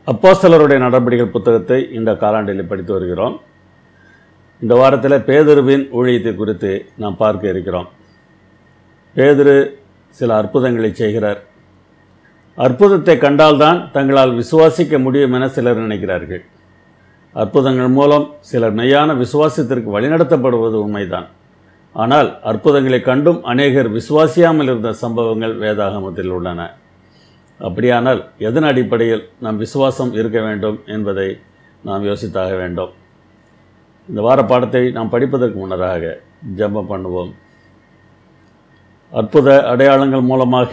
அப்போஸ்தலருடைய நடபடிகள் புத்தகத்தை இந்த காலாண்டில் படித்து வருகிறோம். இந்த வாரத்தில் பேதுருவின் ஊழியத்தை குறித்து நாம் பார்க்க இருக்கிறோம். பேதுரு சில அற்புதங்களை செய்கிறார். அற்புதத்தை கண்டால்தான் தங்களால் விசுவாசிக்க முடியும் என சிலர் நினைக்கிறார்கள். அற்புதங்கள் மூலம் சிலர் மெய்யான விசுவாசத்திற்கு வழிநடத்தப்படுவது உண்மைதான். ஆனால் அற்புதங்களை கண்டும் அநேகர் விசுவாசியாமல் இருந்த சம்பவங்கள் வேதாகமத்தில் உள்ளன. அப்படியானால் எதன் அடிப்படையில் நம் விசுவாசம் இருக்க வேண்டும் என்பதை நாம் யோசித்தாக வேண்டும். இந்த வார பாடத்தை நாம் படிப்பதற்கு முன்னதாக ஜெபம் பண்ணுவோம். அற்புத அடையாளங்கள் மூலமாக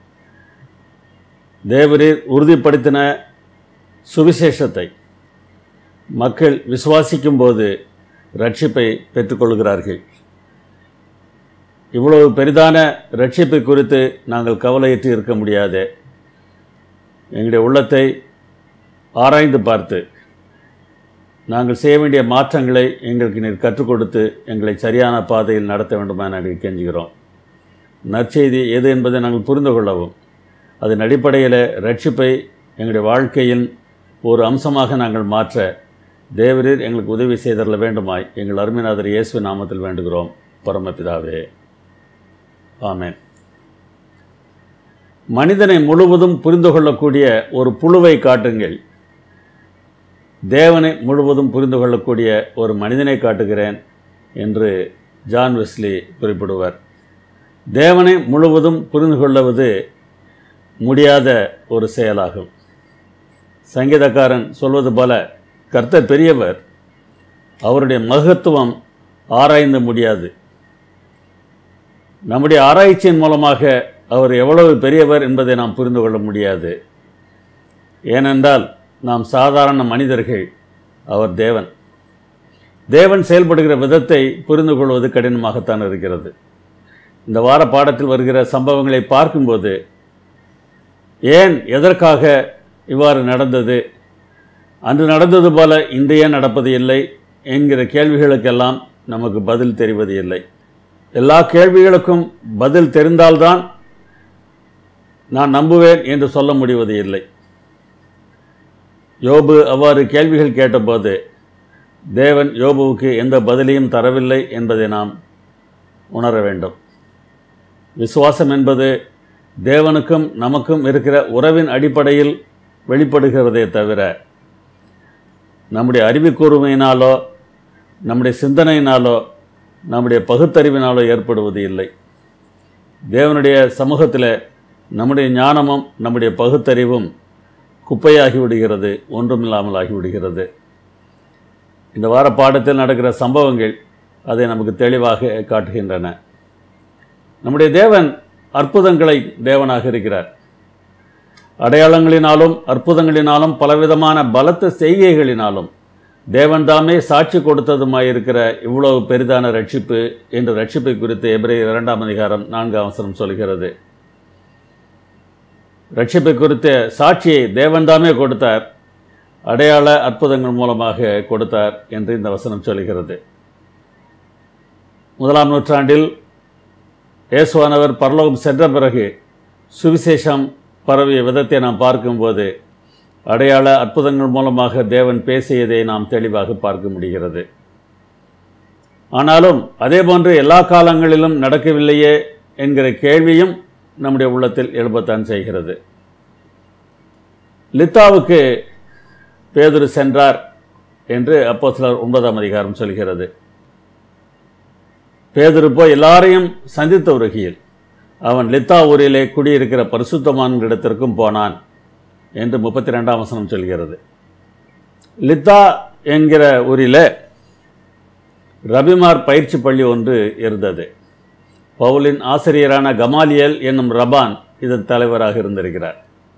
தேவரீர் உறுதிப்படுத்தின சுவிசேஷத்தை மக்கள் விசுவாசிக்கும் போது ரட்சிப்பை பெற்றுக்கொள்கிறார்கள். இவ்வளவு பெரிதான ரட்சிப்பை குறித்து நாங்கள் கவலையற்று இருக்க முடியாது. எங்களுடைய உள்ளத்தை ஆராய்ந்து பார்த்து நாங்கள் செய்ய வேண்டிய மாற்றங்களை எங்களுக்கு நீர் கற்றுக் கொடுத்து எங்களை சரியான பாதையில் நடத்த வேண்டுமா நாங்கள் கெஞ்சுகிறோம். நற்செய்தி எது என்பதை நாங்கள் புரிந்து கொள்ளவும் அதன் அடிப்படையில் ரட்சிப்பை எங்களுடைய வாழ்க்கையின் ஒரு அம்சமாக நாங்கள் மாற்ற தேவரீர் எங்களுக்கு உதவி செய்தரல வேண்டுமாய் எங்கள் அருமைநாதர் இயேசு நாமத்தில் வேண்டுகிறோம். பரமபிதாவே, ஆமென். மனிதனை முழுவதும் புரிந்து கொள்ளக்கூடிய ஒரு புழுவை காட்டுங்கள், தேவனை முழுவதும் புரிந்து கொள்ளக்கூடிய ஒரு மனிதனை காட்டுகிறேன் என்று ஜான் வெஸ்லி குறிப்பிடுவார். தேவனை முழுவதும் புரிந்து கொள்வது முடியாத ஒரு செயலாகும். சங்கீதக்காரன் சொல்வது போல, கர்த்தர் பெரியவர், அவருடைய மகத்துவம் ஆராய்ந்து முடியாது. நம்முடைய ஆராய்ச்சியின் மூலமாக அவர் எவ்வளவு பெரியவர் என்பதை நாம் புரிந்து கொள்ள முடியாது. ஏனென்றால் நாம் சாதாரண மனிதர்கள், அவர் தேவன். தேவன் செயல்படுகிற விதத்தை புரிந்து கொள்வது கடினமாகத்தான் இருக்கிறது. இந்த வார பாடத்தில் வருகிற சம்பவங்களை பார்க்கும்போது ஏன், எதற்காக இவ்வாறு நடந்தது, அன்று நடந்தது போல இன்று ஏன் நடப்பது இல்லை என்கிற கேள்விகளுக்கெல்லாம் நமக்கு பதில் தெரிவது இல்லை. எல்லா கேள்விகளுக்கும் பதில் தெரிந்தால்தான் நான் நம்புவேன் என்று சொல்ல முடிவது இல்லை. யோபு அவ்வாறு கேள்விகள் கேட்டபோது தேவன் யோபுவுக்கு எந்த பதிலையும் தரவில்லை என்பதை நாம் உணர வேண்டும். விசுவாசம் என்பது தேவனுக்கும் நமக்கும் இருக்கிற உறவின் அடிப்படையில் வெளிப்படுகிறதே தவிர நம்முடைய அறிவுக்கூர்மையினாலோ நம்முடைய சிந்தனையினாலோ நம்முடைய பகுத்தறிவினாலோ ஏற்படுவது இல்லை. தேவனுடைய சமூகத்தில் நம்முடைய ஞானமும் நம்முடைய பகுத்தறிவும் குப்பையாகிவிடுகிறது, ஒன்றுமில்லாமல் ஆகிவிடுகிறது. இந்த வார பாடத்தில் நடக்கிற சம்பவங்கள் அதை நமக்கு தெளிவாக காட்டுகின்றன. நம்முடைய தேவன் அற்புதங்களை தேவனாக இருக்கிறார். அடையாளங்களினாலும் அற்புதங்களினாலும் பலவிதமான பலத்த செய்கைகளினாலும் தேவன் தாமே சாட்சி கொடுத்ததுமாயிருக்கிற இவ்வளவு பெரிதான ரட்சிப்பு என்ற ரட்சிப்பை குறித்து எபிரேயர் 2ஆம் அதிகாரம் 4ஆம் வசனம் சொல்கிறது. ரட்சிப்பை குறித்த சாட்சியை தேவன் தாமே கொடுத்தார், அடையாள அற்புதங்கள் மூலமாக கொடுத்தார் என்று இந்த வசனம் சொல்கிறது. 1ஆம் நூற்றாண்டில் இயேசுவானவர் பரலோகம் சென்ற பிறகு சுவிசேஷம் பரவிய விதத்தை நாம் பார்க்கும்போது அடையாள அற்புதங்கள் மூலமாக தேவன் பேசியதை நாம் தெளிவாக பார்க்க முடிகிறது. ஆனாலும் அதேபோன்று எல்லா காலங்களிலும் நடக்கவில்லையே என்கிற கேள்வியும் நம்முடைய உள்ளத்தில் எழுப்பத்தான் செய்கிறது. லித்தாவுக்கு பேதுரு சென்றார் என்று அப்போஸ்தலர் 9ஆம் அதிகாரம் சொல்கிறது. பேதுரு போய் எல்லாரையும் சந்தித்த வருகையில் அவன் லித்தா ஊரிலே குடியிருக்கிற பரிசுத்தமான்களிடத்திற்கும் போனான் என்று 32ஆம் வசனம் சொல்கிறது. லித்தா என்கிற ஊரிலே ரபிமார் பயிற்சி பள்ளி ஒன்று இருந்தது. பவுலின் ஆசிரியரான கமாலியல் என்னும் ரபான் இதன் தலைவராக இருந்திருக்கிறார்.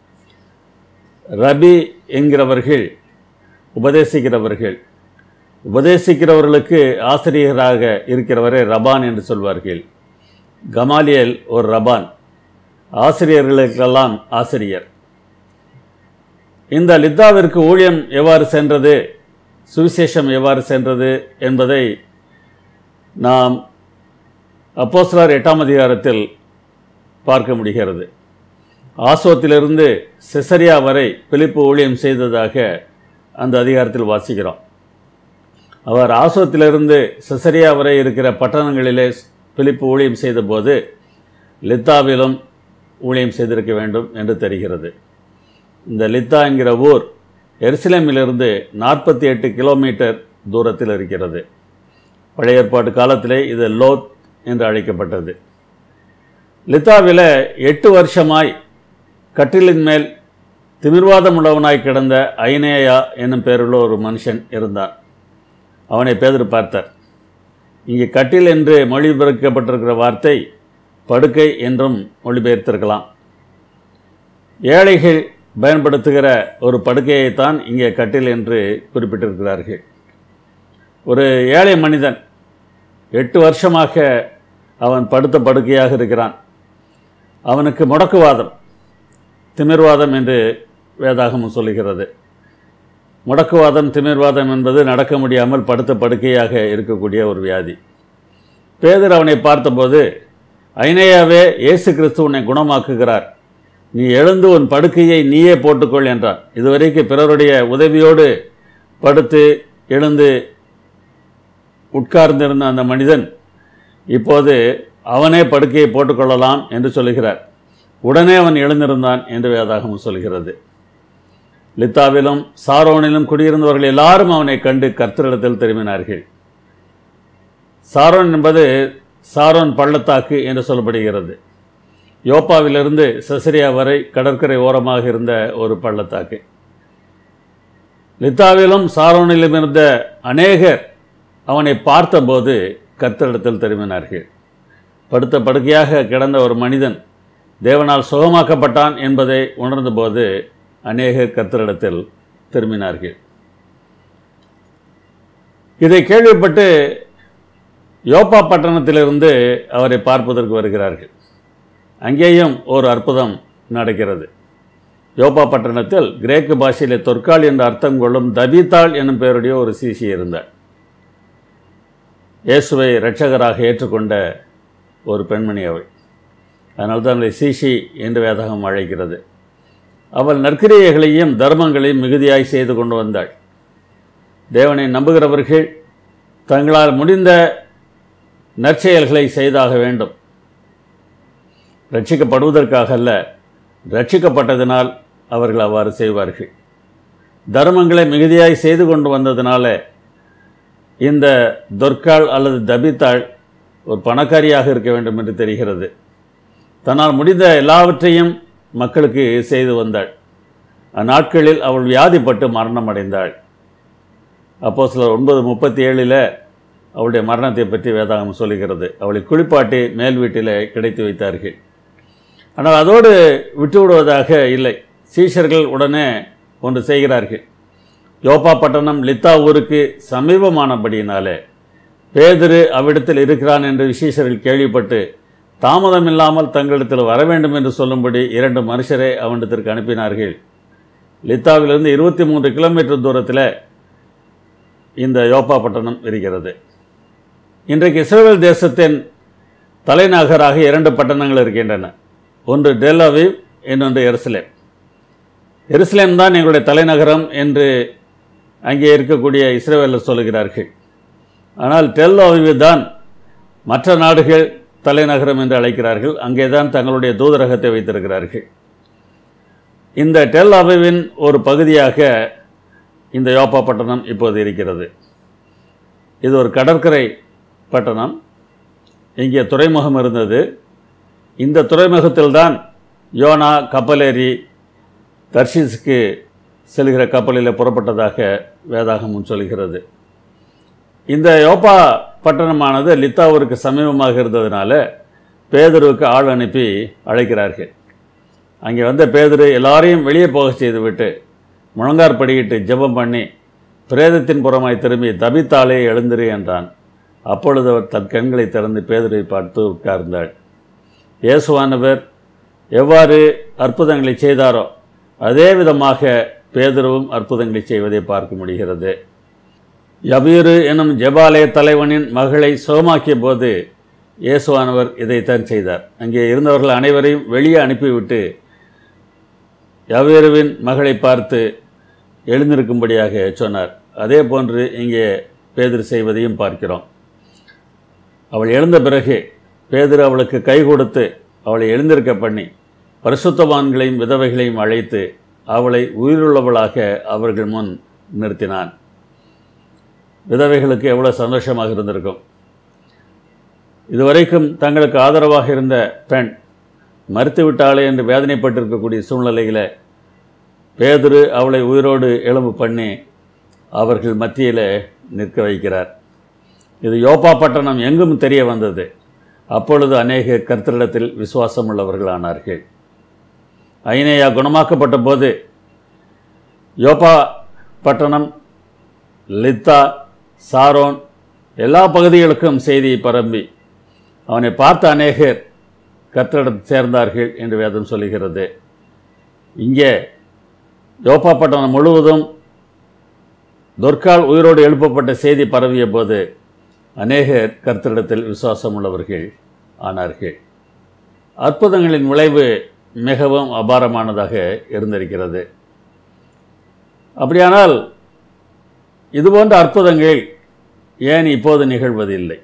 ரபி என்கிறவர்கள் உபதேசிக்கிறவர்கள், உபதேசிக்கிறவர்களுக்கு ஆசிரியராக இருக்கிறவரை ரபான் என்று சொல்வார்கள். கமாலியல் ஒரு ரபான், ஆசிரியர்களுக்கெல்லாம் ஆசிரியர். இந்த லித்தாவிற்கு ஊழியம் எவ்வாறு சென்றது, சுவிசேஷம் எவ்வாறு சென்றது என்பதை நாம் அப்போஸ்தலர் 8ஆம் அதிகாரத்தில் பார்க்க முடிகிறது. ஆசோத்திலிருந்து செசரியா வரை பிலிப்பு ஊழியம் செய்ததாக அந்த அதிகாரத்தில் வாசிக்கிறோம். அவர் ஆசோத்திலிருந்து செசரியா வரை இருக்கிற பட்டணங்களிலே பிலிப்பு ஊழியம் செய்தபோது லித்தாவிலும் ஊழியம் செய்திருக்க வேண்டும் என்று தெரிகிறது. இந்த லித்தா என்கிற ஊர் எருசலேமிலிருந்து 48 கிலோமீட்டர் தூரத்தில் இருக்கிறது. பழைய ஏற்பாட்டு காலத்திலே இது லோத் என்று அழைக்கப்பட்டது. லித்தாவில் 8 வருஷமாய் கட்டிலின் மேல் திமிர்வாதம் உள்ளவனாய் கிடந்த ஐனேயா என்னும் பெயருள்ள ஒரு மனுஷன் இருந்தான். அவனை பேதுரு பார்த்தார். இங்கே கட்டில் என்று மொழிபெயர்க்கப்பட்டிருக்கிற வார்த்தை படுக்கை என்றும் மொழிபெயர்த்திருக்கலாம். ஏழைகள் பயன்படுத்துகிற ஒரு படுக்கையைத்தான் இங்கே கட்டில் என்று குறிப்பிட்டிருக்கிறார்கள். ஒரு ஏழை மனிதன் 8 வருஷமாக அவன் படுத்த படுக்கையாக இருக்கிறான். அவனுக்கு முடக்குவாதம், திமிர்வாதம் என்று வேதாகமம் சொல்லுகிறது. முடக்குவாதம், திமிர்வாதம் என்பது நடக்க முடியாமல் படுத்த படுக்கையாக இருக்கக்கூடிய ஒரு வியாதி. பேதுரு அவனை பார்த்தபோது, ஐனேயாவே, இயேசு கிறிஸ்து உன்னை குணமாக்குகிறார், நீ எழுந்து உன் படுக்கையை நீயே போட்டுக்கொள் என்றான். இதுவரைக்கும் பிறருடைய உதவியோடு படுத்து எழுந்து உட்கார்ந்திருந்த அந்த மனிதன் இப்போது அவனே படுக்கையை போட்டுக்கொள்ளலாம் என்று சொல்லுகிறார். உடனே அவன் எழுந்திருந்தான் என்று வேதாகமம் சொல்கிறது. லித்தாவிலும் சாரோனிலும் குடியிருந்தவர்கள் எல்லாரும் அவனை கண்டு கர்த்தரிடத்தில் திரும்பினார்கள். சாரோன் என்பது சாரோன் பள்ளத்தாக்கு என்று சொல்லப்படுகிறது. யோப்பாவிலிருந்து செசரியா வரை கடற்கரை ஓரமாக இருந்த ஒரு பள்ளத்தாக்கு. லித்தாவிலும் சாரோனிலும் இருந்த அநேகர் அவனை பார்த்தபோது கர்த்தரிடத்தில் திரும்பினார்கள். படுத்த படுக்கையாக கிடந்த ஒரு மனிதன் தேவனால் சுகமாக்கப்பட்டான் என்பதை உணர்ந்தபோது அநேகர் கர்த்தரிடத்தில் திரும்பினார்கள். இதை கேள்விப்பட்டு யோப்பா பட்டணத்திலிருந்து அவரை பார்ப்பதற்கு வருகிறார்கள். அங்கேயும் ஒரு அற்புதம் நடக்கிறது. யோப்பா பட்டணத்தில் கிரேக்கு பாஷையிலே தொற்காள் என்று அர்த்தம் கொள்ளும் தபீத்தாள் என்னும் பெயருடைய ஒரு சீசி இருந்தார். இயேசுவை இரட்சகராக ஏற்றுக்கொண்ட ஒரு பெண்மணி அவள். அதனால்தான் அவளை சீசி என்று வேதகம் அழைக்கிறது. அவள் நற்கிரியைகளையும் தர்மங்களையும் மிகுதியாய் செய்து கொண்டு வந்தாள். தேவனை நம்புகிறவர்கள் தங்களால் முடிந்த நற்செயல்களை செய்தாக வேண்டும். ரட்சிக்கப்படுவதற்காக அல்ல, ரட்சிக்கப்பட்டதினால் அவர்கள் அவ்வாறு செய்வார்கள். தர்மங்களை மிகுதியாய் செய்து கொண்டு வந்ததினால இந்த தொற்காள் அல்லது தபித்தாள் ஒரு பணக்காரியாக இருக்க வேண்டும் என்று தெரிகிறது. தன்னால் முடிந்த எல்லாவற்றையும் மக்களுக்கு செய்து வந்தாள். அந்நாட்களில் அவள் வியாதிப்பட்டு மரணம் அடைந்தாள். அப்போஸ்தலர் 9:37 அவளுடைய மரணத்தை பற்றி வேதாகமம் சொல்லுகிறது. அவளை குளிப்பாட்டி மேல் வீட்டில் கிடைத்து வைத்தார்கள். ஆனால் அதோடு விட்டுவிடுவதாக இல்லை. சீஷர்கள் உடனே ஒன்று செய்கிறார்கள். யோப்பா பட்டணம் லித்தா ஊருக்கு சமீபமானபடியினாலே பேதுரு அவ்விடத்தில் இருக்கிறான் என்று விசேஷர்கள் கேள்விப்பட்டு தாமதமில்லாமல் தங்களிடத்தில் வர வேண்டும் என்று சொல்லும்படி 2 மனுஷரை அவனிடத்திற்கு அனுப்பினார்கள். லித்தாவிலிருந்து 23 கிலோமீட்டர் தூரத்தில் இந்த யோப்பா பட்டணம் இருக்கிறது. இன்றைக்கு இஸ்ரவேல் தேசத்தின் தலைநகராக 2 பட்டணங்கள் இருக்கின்றன. ஒன்று டெல் அவீவ், இன்னொன்று எருசலேம். எருசலேம் தான் எங்களுடைய தலைநகரம் என்று அங்கே இருக்கக்கூடிய இஸ்ரவேலர் சொல்லுகிறார்கள். ஆனால் டெல் அவீவ் தான் மற்ற நாடுகள் தலைநகரம் என்று அழைக்கிறார்கள். அங்கே தான் தங்களுடைய தூதரகத்தை வைத்திருக்கிறார்கள். இந்த டெல் அவீவின் ஒரு பகுதியாக இந்த யோப்பா பட்டணம் இப்போது இருக்கிறது. இது ஒரு கடற்கரை பட்டணம். இங்கே துறைமுகம் இருந்தது. இந்த துறைமுகத்தில்தான் யோனா கப்பலேறி தர்ஷீஸுக்கு செல்கிற கப்பலில் புறப்பட்டதாக வேதாகமம் சொல்கிறது. இந்த யோப்பா பட்டணமானது லித்தாவிற்கு சமீபமாக இருந்ததுனால பேதுருவுக்கு ஆள் அனுப்பி அழைக்கிறார்கள். அங்கே வந்த பேதுரு எல்லாரையும் வெளியே போக செய்துவிட்டு முழங்கார் படியிட்டு ஜெபம் பண்ணி பிரேதத்தின் புறமாய் திரும்பி தபித்தாலே எழுந்திரு என்றான். அப்பொழுது அவர் தன் கண்களை திறந்து பேதுரை பார்த்து உட்கார்ந்தாள். இயேசுவானவர் எவ்வாறு அற்புதங்களை செய்தாரோ அதே விதமாக பேதுருவும் அற்புதங்களை செய்வதை பார்க்க முடிகிறது. யபீரு எனும் ஜெபாலய தலைவனின் மகளை சுகமாக்கிய போது இயேசுவானவர் இதைத்தான் செய்தார். அங்கே இருந்தவர்கள் அனைவரையும் வெளியே அனுப்பிவிட்டு யாவேருவின் மகளை பார்த்து எழுந்திருக்கும்படியாக சொன்னார். அதே போன்று இங்கே பேதுரு செய்வதையும் பார்க்கிறோம். அவள் எழுந்த பிறகு பேதுரு அவளுக்கு கை கொடுத்து அவளை எழுந்திருக்க பண்ணி பரிசுத்தவான்களையும் விதவைகளையும் அழைத்து அவளை உயிருள்ளவளாக அவர்கள் முன் நிறுத்தினான். விதவைகளுக்கு எவ்வளோ சந்தோஷமாக இருந்திருக்கும். இதுவரைக்கும் தங்களுக்கு ஆதரவாக இருந்த பெண் மறுத்துவிட்டாளே என்று வேதனைப்பட்டிருக்கக்கூடிய சூழ்நிலையில் பேதுரு அவளை உயிரோடு எழும்பு பண்ணி அவர்கள் மத்தியில் நிற்க வைக்கிறார். இது யோப்பா பட்டணம் எங்கும் தெரிய வந்தது. அப்பொழுது அநேக கர்த்தரிடத்தில் விசுவாசம் உள்ளவர்களானார்கள். ஐனேயா குணமாக்கப்பட்ட போது யோப்பா பட்டணம், லித்தா, சாரோன் எல்லா பகுதிகளுக்கும் செய்தியை பரம்பி அவனை பார்த்த அநேகர் கர்த்தரிடத்தில் சேர்ந்தார்கள் என்று வேதம் சொல்லுகிறது. இங்கே யோப்பா பட்டணம் முழுவதும் தொர்க்கால் உயிரோடு எழுப்பப்பட்ட செய்தி பரவிய போது அநேகர் கர்த்தரிடத்தில் விசுவாசம் உள்ளவர்கள் ஆனார்கள். அற்புதங்களின் விளைவு மிகவும் அபாரமானதாக இருந்திருக்கிறது. அப்படியானால் இதுபோன்ற அற்புதங்கள் ஏன் இப்போது நிகழ்வதில்லை?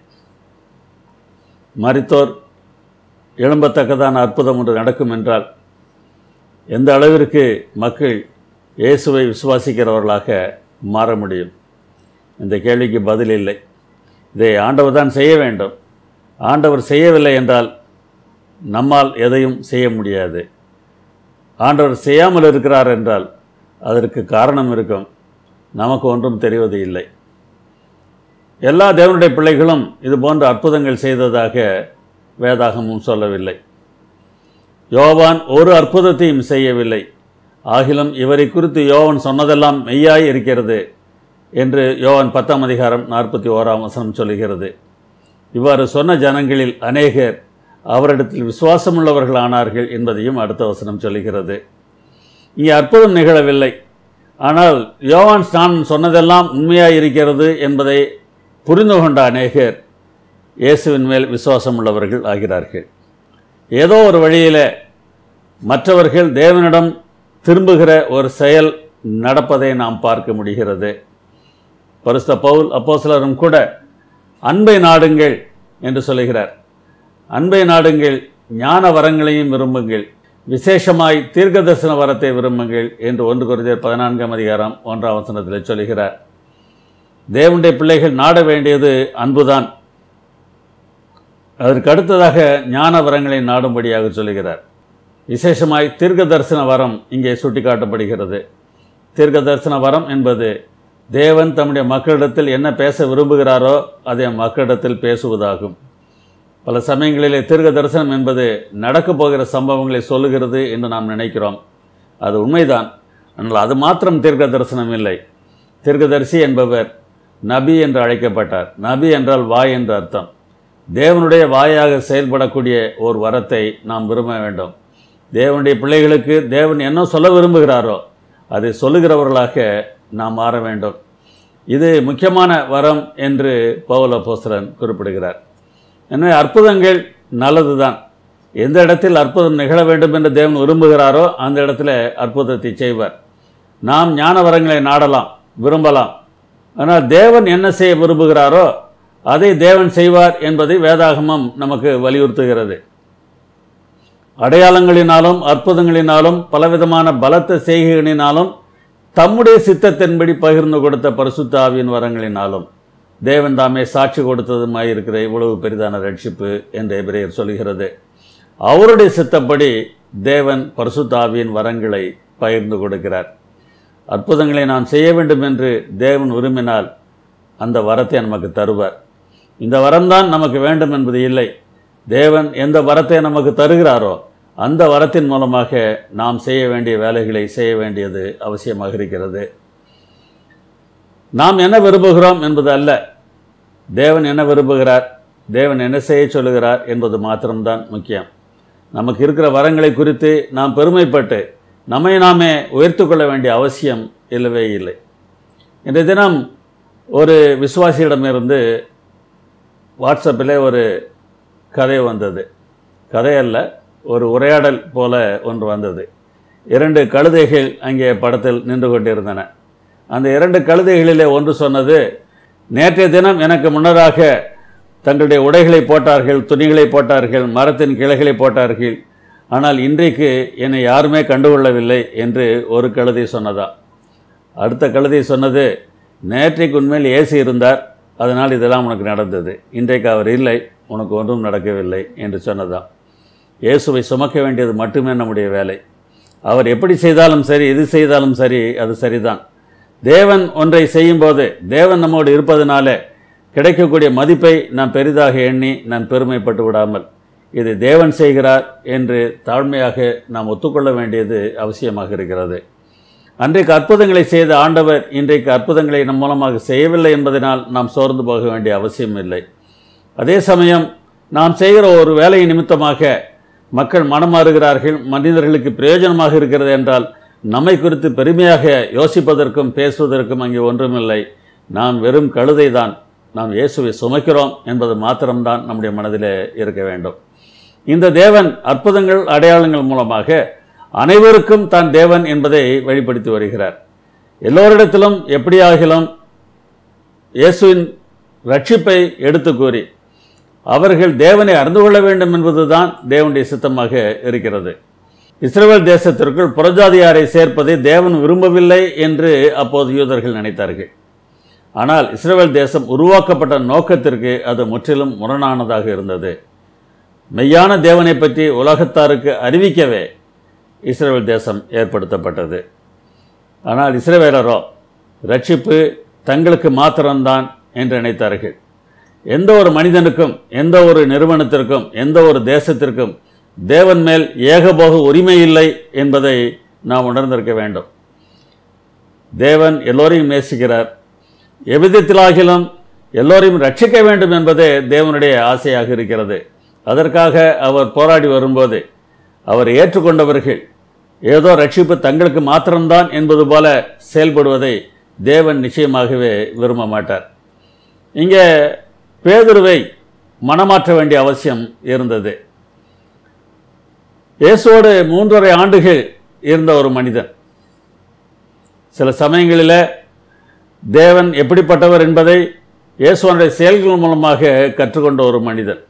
மரித்தோர் எழும்பத்தக்கதான அற்புதம் ஒன்று நடக்கும் என்றால் எந்த அளவிற்கு மக்கள் இயேசுவை விசுவாசிக்கிறவர்களாக மாற முடியும்? இந்த கேள்விக்கு பதில் இல்லை. இதை ஆண்டவர் தான் செய்ய வேண்டும். ஆண்டவர் செய்யவில்லை என்றால் நம்மால் எதையும் செய்ய முடியாது. ஆண்டவர் செய்யாமல் இருக்கிறார் என்றால் அதற்கு காரணம் இருக்கும். நமக்கு ஒன்றும் தெரிவது இல்லை. எல்லா தேவனுடைய பிள்ளைகளும் இது போன்ற அற்புதங்கள் செய்ததாக வேதாகமும் சொல்லவில்லை. யோவான் ஒரு அற்புதத்தையும் செய்யவில்லை. ஆகிலும் இவரை குறித்து யோவான் சொன்னதெல்லாம் மெய்யாய் இருக்கிறது என்று யோவான் 10:41 சொல்லுகிறது. இவ்வாறு சொன்ன ஜனங்களில் அநேகர் அவரிடத்தில் விசுவாசமுள்ளவர்கள் ஆனார்கள் என்பதையும் அடுத்த வசனம் சொல்லுகிறது. இங்கே அற்புதம் நிகழவில்லை. ஆனால் யோவான் ஸ்நானன் சொன்னதெல்லாம் உண்மையாய் இருக்கிறது என்பதை புரிந்து கொண்ட அநேகர் இயேசுவின் மேல் விசுவாசம் உள்ளவர்கள் ஆகிறார்கள். ஏதோ ஒரு வழியில் மற்றவர்கள் தேவனிடம் திரும்புகிற ஒரு செயல் நடப்பதை நாம் பார்க்க முடிகிறது. பரிசுத்த பவுல் அப்போஸ்தலரும் கூட அன்பை நாடுங்கள் என்று சொல்லுகிறார். அன்பை நாடுங்கள், ஞான வரங்களையும் விரும்புங்கள், விசேஷமாய் தீர்க்கதரிசன வரத்தை விரும்புங்கள் என்று 1 கொரிந்தியர் 14:1 சொல்லுகிறார். தேவனுடைய பிள்ளைகள் நாட வேண்டியது அன்புதான். அதற்கு அடுத்ததாக ஞான வரங்களை நாடும்படியாக சொல்லுகிறார். விசேஷமாய் தீர்க்க தரிசன வரம் இங்கே சுட்டிக்காட்டப்படுகிறது. தீர்க்க தரிசன வரம் என்பது தேவன் தம்முடைய மக்களிடத்தில் என்ன பேச விரும்புகிறாரோ அதை மக்களிடத்தில் பேசுவதாகும். பல சமயங்களிலே தீர்க்க தரிசனம் என்பது நடக்கப் போகிற சம்பவங்களை சொல்லுகிறது என்று நாம் நினைக்கிறோம். அது உண்மைதான். ஆனால் அது மாத்திரம் தீர்க்க தரிசனம் இல்லை. தீர்க்கதரிசி என்பவர் நபி என்று அழைக்கப்பட்டார். நபி என்றால் வாய் என்று அர்த்தம். தேவனுடைய வாயாக செயல்படக்கூடிய ஒரு வரத்தை நாம் விரும்ப வேண்டும். தேவனுடைய பிள்ளைகளுக்கு தேவன் என்ன சொல்ல விரும்புகிறாரோ அதை சொல்லுகிறவர்களாக நாம் மாற வேண்டும். இது முக்கியமான வரம் என்று பவுல் அப்போஸ்தலன் குறிப்பிடுகிறார். எனவே அற்புதங்கள் நல்லது தான். எந்த இடத்தில் அற்புதம் நிகழ வேண்டும் என்று தேவன் விரும்புகிறாரோ அந்த இடத்துல அற்புதத்தை செய்வார். நாம் ஞான வரங்களை நாடலாம், விரும்பலாம். ஆனால் தேவன் என்ன செய்ய விரும்புகிறாரோ அதை தேவன் செய்வார் என்பதை வேதாகமம் நமக்கு வலியுறுத்துகிறது. அடையாளங்களினாலும் அற்புதங்களினாலும் பலவிதமான பலத்த செய்கைகளினாலும் தம்முடைய சித்தத்தின்படி பகிர்ந்து கொடுத்த பரிசுத்த ஆவியின் வரங்களினாலும் தேவன் தாமே சாட்சி கொடுத்ததுமாயிருக்கிற இவ்வளவு பெரிதான ரட்சிப்பு என்று எபிரேயர் சொல்கிறது. அவருடைய சித்தப்படி தேவன் பரிசுத்த ஆவியின் வரங்களை பகிர்ந்து கொடுக்கிறார். அற்புதங்களை நாம் செய்ய வேண்டும் என்று தேவன் விரும்பினால் அந்த வரத்தை நமக்கு தருவார். இந்த வரம்தான் நமக்கு வேண்டும் என்பது இல்லை. தேவன் எந்த வரத்தை நமக்கு தருகிறாரோ அந்த வரத்தின் மூலமாக நாம் செய்ய வேண்டிய வேலைகளை செய்ய வேண்டியது அவசியமாக இருக்கிறது. நாம் என்ன விரும்புகிறோம் என்பது அல்ல, தேவன் என்ன விரும்புகிறார், தேவன் என்ன செய்ய சொல்லுகிறார் என்பது மாத்திரம்தான் முக்கியம். நமக்கு இருக்கிற வரங்களை குறித்து நாம் பெருமைப்பட்டு நம்மை நாமே உயர்த்து கொள்ள வேண்டிய அவசியம் இல்லவே இல்லை. இன்றைய தினம் ஒரு விசுவாசியிடமிருந்து வாட்ஸ்அப்பில் ஒரு கதை வந்தது. கதை அல்ல, ஒரு உரையாடல் போல ஒன்று வந்தது. 2 கழுதைகள் அங்கே படத்தில் நின்று கொண்டிருந்தன. அந்த 2 கழுதைகளிலே ஒன்று சொன்னது, நேற்றைய தினம் எனக்கு முன்னதாக தங்களுடைய உடைகளை போட்டார்கள், துணிகளை போட்டார்கள், மரத்தின் கிளைகளை போட்டார்கள், ஆனால் இன்றைக்கு என்னை யாருமே கண்டுகொள்ளவில்லை என்று ஒரு கழுதை சொன்னதா. அடுத்த கழுதை சொன்னது, நேற்றைக்கு உண்மையில் இயேசு இருந்தார், அதனால் இதெல்லாம் உனக்கு நடந்தது, இன்றைக்கு அவர் இல்லை, உனக்கு ஒன்றும் நடக்கவில்லை என்று சொன்னதா. இயேசுவை சுமக்க வேண்டியது மட்டுமே நம்முடைய வேலை. அவர் எப்படி செய்தாலும் சரி, எது செய்தாலும் சரி, அது சரிதான். தேவன் ஒன்றை செய்யும்போது, தேவன் நம்மோடு இருப்பதனால கிடைக்கக்கூடிய மதிப்பை நாம் பெரிதாக எண்ணி நான் பெருமைப்பட்டு விடாமல், இது தேவன் செய்கிறார் என்று தாழ்மையாக நாம் ஒத்துக்கொள்ள வேண்டியது அவசியமாக இருக்கிறது. அன்றைக்கு அற்புதங்களை செய்த ஆண்டவர் இன்றைக்கு அற்புதங்களை நம் மூலமாக செய்யவில்லை என்பதனால் நாம் சோர்ந்து போக வேண்டிய அவசியம் இல்லை. அதே சமயம் நாம் செய்கிற ஒரு வேலை நிமித்தமாக மக்கள் மனமாறுகிறார்கள், மனிதர்களுக்கு பிரயோஜனமாக இருக்கிறது என்றால் நம்மை குறித்து பெருமையாக யோசிப்பதற்கும் பேசுவதற்கும் அங்கே ஒன்றுமில்லை. நாம் வெறும் கழுதை தான், நாம் இயேசுவை சுமக்கிறோம் என்பது மாத்திரம்தான் நம்முடைய மனதிலே இருக்க வேண்டும். இந்த தேவன் அற்புதங்கள் அடையாளங்கள் மூலமாக அனைவருக்கும் தான் தேவன் என்பதை வெளிப்படுத்தி வருகிறார். எல்லோரிடத்திலும் எப்படியாகிலும் இயேசுவின் ரட்சிப்பை எடுத்து கூறி அவர்கள் தேவனை அறிந்து கொள்ள வேண்டும் என்பதுதான் தேவனுடைய சித்தமாக இருக்கிறது. இஸ்ரவேல் தேசத்திற்குள் புறஜாதியாரை சேர்ப்பதை தேவன் விரும்பவில்லை என்று அப்போது யூதர்கள் நினைத்தார்கள். ஆனால் இஸ்ரவேல் தேசம் உருவாக்கப்பட்ட நோக்கத்திற்கு அது முற்றிலும் முரணானதாக இருந்தது. மெய்யான தேவனை பற்றி உலகத்தாருக்கு அறிவிக்கவே இஸ்ரவேல் தேசம் ஏற்படுத்தப்பட்டது. ஆனால் இஸ்ரவேலரோ ரட்சிப்பு தங்களுக்கு மாத்திரம்தான் என்று நினைத்தார்கள். எந்த ஒரு மனிதனுக்கும், எந்த ஒரு நிறுவனத்திற்கும், எந்த ஒரு தேசத்திற்கும் தேவன் மேல் ஏகபோக உரிமை இல்லை என்பதை நாம் உணர்ந்திருக்க வேண்டும். தேவன் எல்லோரையும் நேசிக்கிறார். எவ்விதத்திலாகிலும் எல்லோரையும் ரட்சிக்க வேண்டும் என்பதே தேவனுடைய ஆசையாக இருக்கிறது. அதற்காக அவர் போராடி வரும்போது அவர் ஏற்றுக்கொண்டவர்கள் ஏதோ ரட்சிப்பு தங்களுக்கு மாத்திரம்தான் என்பது போல செயல்படுவதை தேவன் நிச்சயமாகவே விரும்ப மாட்டார். இங்கே பேதுருவை மனமாற்ற வேண்டிய அவசியம் இருந்தது. இயேசுவோடு 3.5 ஆண்டுகள் இருந்த ஒரு மனிதன், சில சமயங்களில் தேவன் எப்படிப்பட்டவர் என்பதை இயேசுவனுடைய செயல்கள் மூலமாக கற்றுக்கொண்ட ஒரு மனிதன்,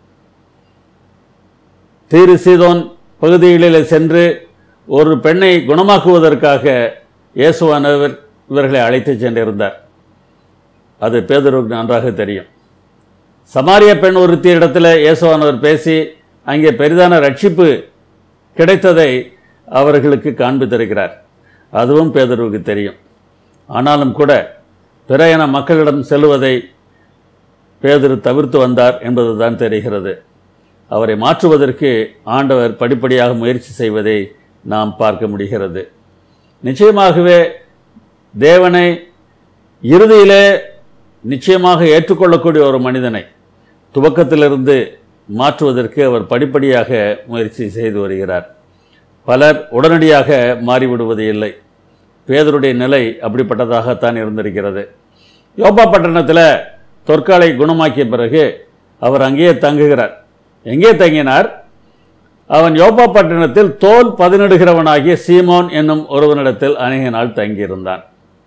தீரு சீதோன் பகுதிகளில் சென்று ஒரு பெண்ணை குணமாக்குவதற்காக இயேசுவானவர் இவர்களை அழைத்து சென்றிருந்தார். அது பேதுருவுக்கு நன்றாக தெரியும். சமாரிய பெண் ஒருத்தி இடத்துல இயேசுவானவர் பேசி அங்கே பெரிதான ரட்சிப்பு கிடைத்ததை அவர்களுக்கு காண்பித்திருக்கிறார். அதுவும் பேதுருவுக்கு தெரியும். ஆனாலும் கூட பிற இன மக்களிடம் செல்வதை பேதுரு தவிர்த்து வந்தார் என்பதுதான் தெரிகிறது. அவரை மாற்றுவதற்கு ஆண்டவர் படிப்படியாக முயற்சி செய்வதை நாம் பார்க்க முடிகிறது. நிச்சயமாகவே தேவனை இறுதியிலே நிச்சயமாக ஏற்றுக்கொள்ளக்கூடிய ஒரு மனிதனை துவக்கத்திலிருந்து மாற்றுவதற்கு அவர் படிப்படியாக முயற்சி செய்து வருகிறார். பலர் உடனடியாக மாறிவிடுவது இல்லை. பேதுருடைய நிலை அப்படிப்பட்டதாகத்தான் இருந்திருக்கிறது. யோப்பா பட்டணத்தில் தொற்காலை குணமாக்கிய பிறகு அவர் அங்கேயே தங்குகிறார். எங்கே தங்கினார்? அவன் யோப்பா பட்டணத்தில் தோல் பதனிடுகிறவனாகிய சீமோன் என்னும் ஒருவனிடத்தில் அநேக நாள் தங்கியிருந்தான்.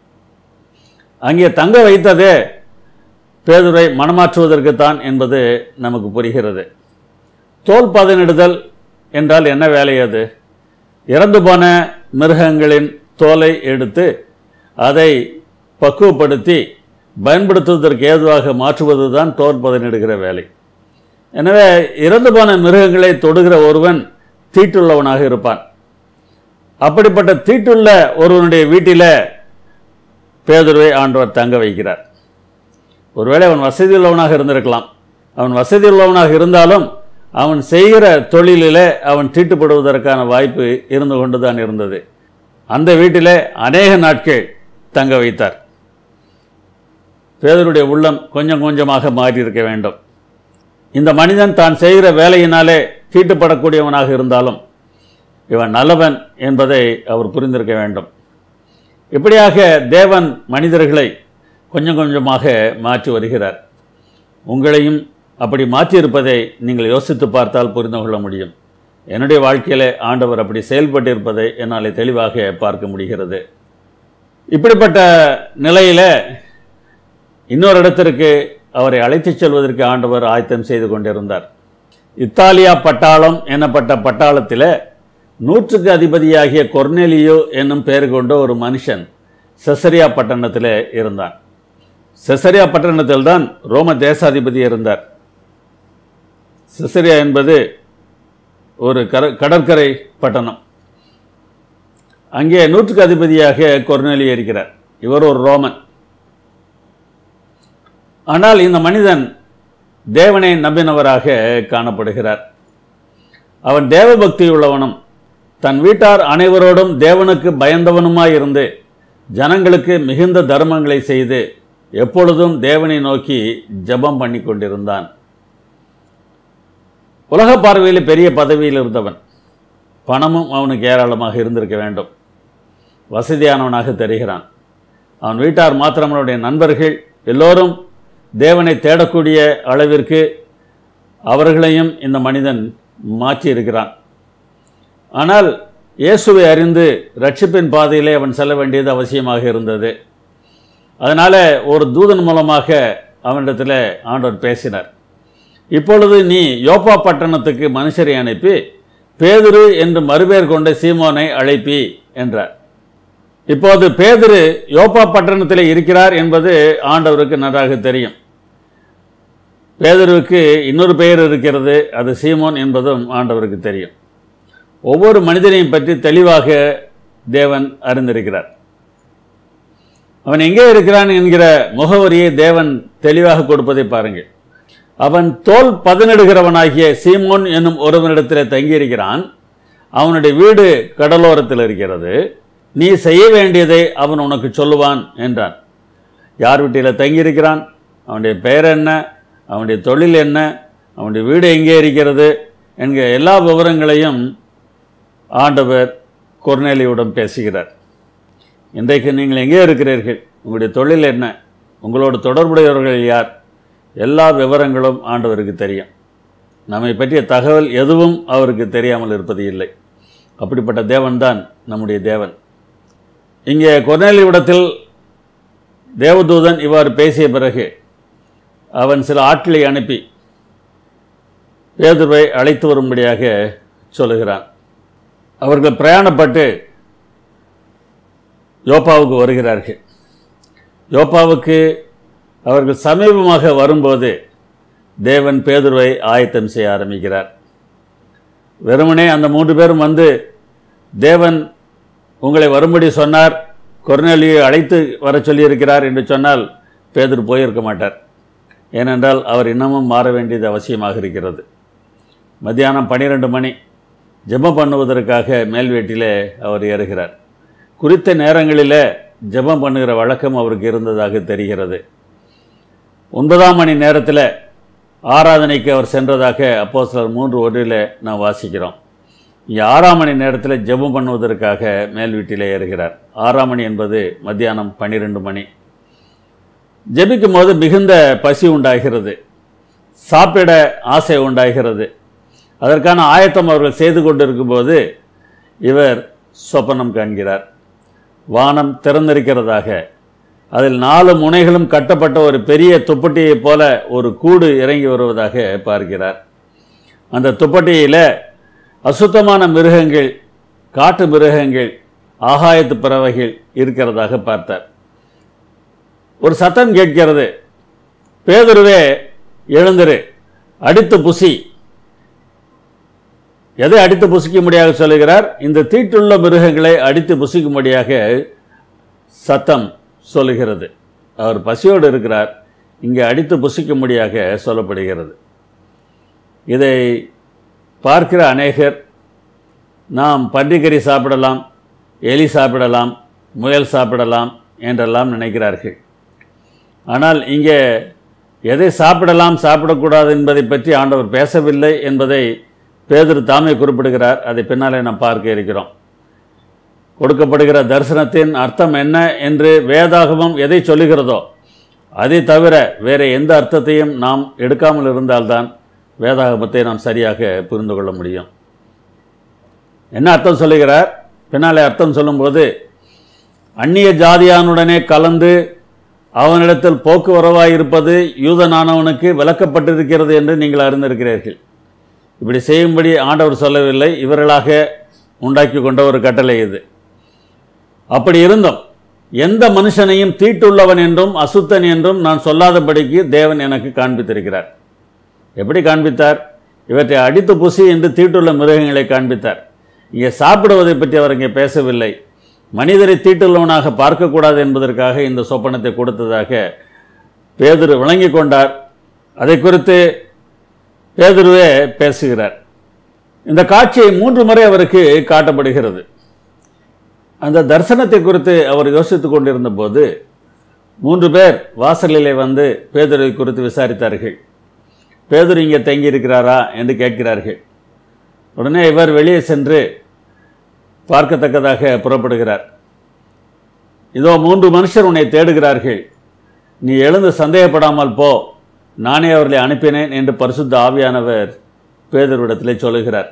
அங்கே தங்க வைத்ததே பேதுரை மனமாற்றுவதற்குத்தான் என்பது நமக்கு புரிகிறது. தோல் பதனிடுதல் என்றால் என்ன வேலை? அது இறந்து போன மிருகங்களின் தோலை எடுத்து அதை பக்குவப்படுத்தி பயன்படுத்துவதற்கு ஏதுவாக மாற்றுவது தான் தோல் பதனிடுகிற வேலை. எனவே இறந்து போன மிருகங்களை தொடுகிற ஒருவன் தீட்டுள்ளவனாக இருப்பான். அப்படிப்பட்ட தீட்டுள்ள ஒருவனுடைய வீட்டில் பேதுருவை ஆண்டவர் தங்க வைக்கிறார். ஒருவேளை அவன் வசதி உள்ளவனாக இருந்திருக்கலாம். அவன் வசதி உள்ளவனாக இருந்தாலும் அவன் செய்கிற தொழிலில் அவன் தீட்டுப்படுவதற்கான வாய்ப்பு இருந்து கொண்டுதான் இருந்தது. அந்த வீட்டில் அநேக நாட்கள் தங்க வைத்தார். பேதுருடைய உள்ளம் கொஞ்சம் கொஞ்சமாக மாறியிருக்க வேண்டும். இந்த மனிதன் தான் செய்கிற வேலையினாலே தீட்டுப்படக்கூடியவனாக இருந்தாலும் இவன் நல்லவன் என்பதை அவர் புரிந்திருக்க வேண்டும். இப்படியாக தேவன் மனிதர்களை கொஞ்சம் கொஞ்சமாக மாற்றி வருகிறார். உங்களையும் அப்படி மாற்றியிருப்பதை நீங்கள் யோசித்து பார்த்தால் புரிந்து கொள்ள முடியும். என்னுடைய வாழ்க்கையில் ஆண்டவர் அப்படி செயல்பட்டிருப்பதை என்னால் தெளிவாக பார்க்க முடிகிறது. இப்படிப்பட்ட நிலையில் இன்னொரு இடத்திற்கு அவரை அழைத்துச் செல்வதற்கு ஆண்டவர் ஆயத்தம் செய்து கொண்டிருந்தார். இத்தாலியா பட்டாளம் எனப்பட்ட பட்டாளத்தில் 100க்கு அதிபதியாகிய கொர்னேலியோ என்னும் பெயர் கொண்ட ஒரு மனுஷன் செசரியா பட்டணத்தில் இருந்தான். செசரியா பட்டணத்தில் தான் ரோம தேசாதிபதி இருந்தார். செசரியா என்பது ஒரு கடற்கரை பட்டணம். அங்கே 100க்கு அதிபதியாக கொர்னேலியோ இருக்கிறார். இவர் ஒரு ரோமன். ஆனால் இந்த மனிதன் தேவனை நம்பினவராக காணப்படுகிறார். அவன் தேவபக்தி உள்ளவனும் தன் வீட்டார் அனைவரோடும் தேவனுக்கு பயந்தவனுமாயிருந்து ஜனங்களுக்கு மிகுந்த தர்மங்களை செய்து எப்பொழுதும் தேவனை நோக்கி ஜெபம் பண்ணி கொண்டிருந்தான். உலக பார்வையில் பெரிய பதவியில் இருந்தவன். பணமும் அவனுக்கு ஏராளமாக இருந்திருக்க வேண்டும். வசதியானவனாக தெரிகிறான். அவன் வீட்டார் மாத்திரம் அவனுடைய நண்பர்கள் எல்லோரும் தேவனை தேடக்கூடிய அளவிற்கு அவர்களையும் இந்த மனிதன் மாற்றி இருக்கிறான். ஆனால் இயேசுவை அறிந்து ரட்சிப்பின் பாதையிலே அவன் செல்ல வேண்டியது அவசியமாக இருந்தது. அதனால் ஒரு தூதன் மூலமாக அவனிடத்தில் ஆண்டவர் பேசினார். இப்பொழுது நீ யோப்பா பட்டணத்துக்கு மனுஷரை அனுப்பி பேதுரு என்று மறுபெயர் கொண்ட சீமோனை அழைப்பி என்றார். இப்போது பேதுரு யோப்பா பட்டணத்தில் இருக்கிறார் என்பது ஆண்டவருக்கு நன்றாக தெரியும். பேதுருவுக்கு இன்னொரு பெயர் இருக்கிறது, அது சீமோன் என்பதும் ஆண்டவருக்கு தெரியும். ஒவ்வொரு மனிதனையும் பற்றி தெளிவாக தேவன் அறிந்திருக்கிறார். அவன் எங்கே இருக்கிறான் என்கிற முகவரியை தேவன் தெளிவாக கொடுப்பதை பாருங்கள். அவன் தோல் பதனிடுகிறவனாகிய சீமோன் என்னும் ஒருவனிடத்தில் தங்கியிருக்கிறான். அவனுடைய வீடு கடலோரத்தில் இருக்கிறது. நீ செய்ய வேண்டியதை அவன் உனக்கு சொல்லுவான் என்றான். யார் வீட்டில் தங்கியிருக்கிறான், அவனுடைய பெயர் என்ன, அவனுடைய தொழில் என்ன, அவனுடைய வீடு எங்கே இருக்கிறது என்கிற எல்லா விவரங்களையும் ஆண்டவர் கொர்னேலியுடன் பேசுகிறார். இன்றைக்கு நீங்கள் எங்கே இருக்கிறீர்கள், உங்களுடைய தொழில் என்ன, உங்களோட தொடர்புடையவர்கள் யார், எல்லா விவரங்களும் ஆண்டவருக்கு தெரியும். நம்மை பற்றிய தகவல் எதுவும் அவருக்கு தெரியாமல் இருப்பது இல்லை. அப்படிப்பட்ட தேவன்தான் நம்முடைய தேவன். இங்கே கொர்னேலியுடத்தில் தேவதூதன் இவ்வாறு பேசிய பிறகு அவன் சில ஆட்களை அனுப்பி பேதுருவை அழைத்து வரும்படியாக சொல்லுகிறான். அவர்கள் பிரயாணப்பட்டு யோப்பாவுக்கு வருகிறார்கள். யோப்பாவுக்கு அவர்கள் சமீபமாக வரும்போது தேவன் பேதுருவை ஆயத்தம் செய்ய ஆரம்பிக்கிறார். வெறுமனே அந்த 3 பேரும் வந்து தேவன் உங்களை வரும்படி சொன்னார், கொர்னேலியை அழைத்து வர சொல்லியிருக்கிறார் என்று சொன்னால் பேதுரு போயிருக்க மாட்டார். ஏனென்றால் அவர் இன்னமும் மாற வேண்டியது அவசியமாக இருக்கிறது. மத்தியானம் 12 மணி ஜெபம் பண்ணுவதற்காக மேல் வீட்டிலே அவர் ஏறுகிறார். குறித்த நேரங்களில் ஜெபம் பண்ணுகிற வழக்கம் அவருக்கு இருந்ததாக தெரிகிறது. 9ஆம் மணி நேரத்தில் ஆராதனைக்கு அவர் சென்றதாக அப்போஸ்தலர் 3:1 நாம் வாசிக்கிறோம். இங்கே 6ஆம் மணி நேரத்தில் ஜெபம் பண்ணுவதற்காக மேல் வீட்டிலே ஏறுகிறார். 6ஆம் மணி என்பது மத்தியானம் 12 மணி. ஜெபிக்கும் போது மிகுந்த பசி உண்டாகிறது, சாப்பிட ஆசை உண்டாகிறது. அதற்கான ஆயத்தம் அவர்கள் செய்து கொண்டிருக்கும்போது இவர் சொப்பனம் காண்கிறார். வானம் திறந்திருக்கிறதாக, அதில் 4 முனைகளும் கட்டப்பட்ட ஒரு பெரிய துப்பட்டியைப் போல ஒரு கூடு இறங்கி வருவதாக பார்க்கிறார். அந்த துப்பட்டியில் அசுத்தமான மிருகங்கள், காட்டு மிருகங்கள், ஆகாயத்து பறவைகள் இருக்கிறதாக பார்த்தார். ஒரு சத்தம் கேட்கிறது, பேதுருவே எழுந்திரு, அடித்து புசி. எதை அடித்து புசிக்கும்படியாக சொல்லுகிறார்? இந்த தீட்டுள்ள மிருகங்களை அடித்து புசிக்கும்படியாக சத்தம் சொல்லுகிறது. அவர் பசியோடு இருக்கிறார், இங்கே அடித்து புசிக்கும்படியாக சொல்லப்படுகிறது. இதை பார்க்கிற அநேகர் நாம் பன்றிக்கறி சாப்பிடலாம், எலி சாப்பிடலாம், முயல் சாப்பிடலாம் என்றெல்லாம் நினைக்கிறார்கள். ஆனால் இங்கே எதை சாப்பிடலாம் சாப்பிடக்கூடாது என்பதை பற்றி ஆண்டவர் பேசவில்லை என்பதை பேதுரு தாமே குறிப்பிடுகிறார். அதை பின்னாலே நாம் பார்க்க இருக்கிறோம். கொடுக்கப்படுகிற தரிசனத்தின் அர்த்தம் என்ன என்று வேதாகமம் எதை சொல்லுகிறதோ அதை தவிர வேறு எந்த அர்த்தத்தையும் நாம் எடுக்காமல் இருந்தால்தான் வேதாகமத்தை நாம் சரியாக புரிந்து கொள்ள முடியும். என்ன அர்த்தம் சொல்லுகிறார்? பின்னாலே அர்த்தம் சொல்லும்போது, அந்நிய ஜாதியானுடனே கலந்து அவனிடத்தில் போக்குவரவாயிருப்பது யூதனானவனுக்கு விலக்கப்பட்டிருக்கிறது என்று நீங்கள் அறிந்திருக்கிறீர்கள். இப்படி செய்யும்படி ஆண்டவர் சொல்லவில்லை, இவர்களாக உண்டாக்கி கொண்ட ஒரு கட்டளை இது. அப்படி இருந்தும் எந்த மனுஷனையும் தீட்டுள்ளவன் என்றும் அசுத்தன் என்றும் நான் சொல்லாதபடிக்கு தேவன் எனக்கு காண்பித்திருக்கிறார். எப்படி காண்பித்தார்? இவற்றை அடித்து புசி என்று தீட்டுள்ள மிருகங்களை காண்பித்தார். இங்கே சாப்பிடுவதை பற்றி அவர் இங்கே பேசவில்லை. மனிதரை தீட்டுள்ளவனாக பார்க்கக்கூடாது என்பதற்காக இந்த சொப்பனத்தை கொடுத்ததாக பேதுரு விளங்கி கொண்டார். அதை குறித்து பேதுருவே பேசுகிறார். இந்த காட்சியை 3 முறை அவருக்கு காட்டப்படுகிறது. அந்த தரிசனத்தை குறித்து அவர் யோசித்துக் கொண்டிருந்த போது 3 பேர் வாசலிலே வந்து பேதுருவை குறித்து விசாரித்தார்கள். பேதுரு இங்கே தங்கியிருக்கிறாரா என்று கேட்கிறார்கள். உடனே இவர் வெளியே சென்று பார்க்கத்தக்கதாக புறப்படுகிறார். இதோ 3 மனுஷர் உன்னை தேடுகிறார்கள், நீ எழுந்து சந்தேகப்படாமல் போ, நானே அவர்களை அனுப்பினேன் என்று பரிசுத்த ஆவியானவர் பேதுருவிடத்திலே சொல்லுகிறார்.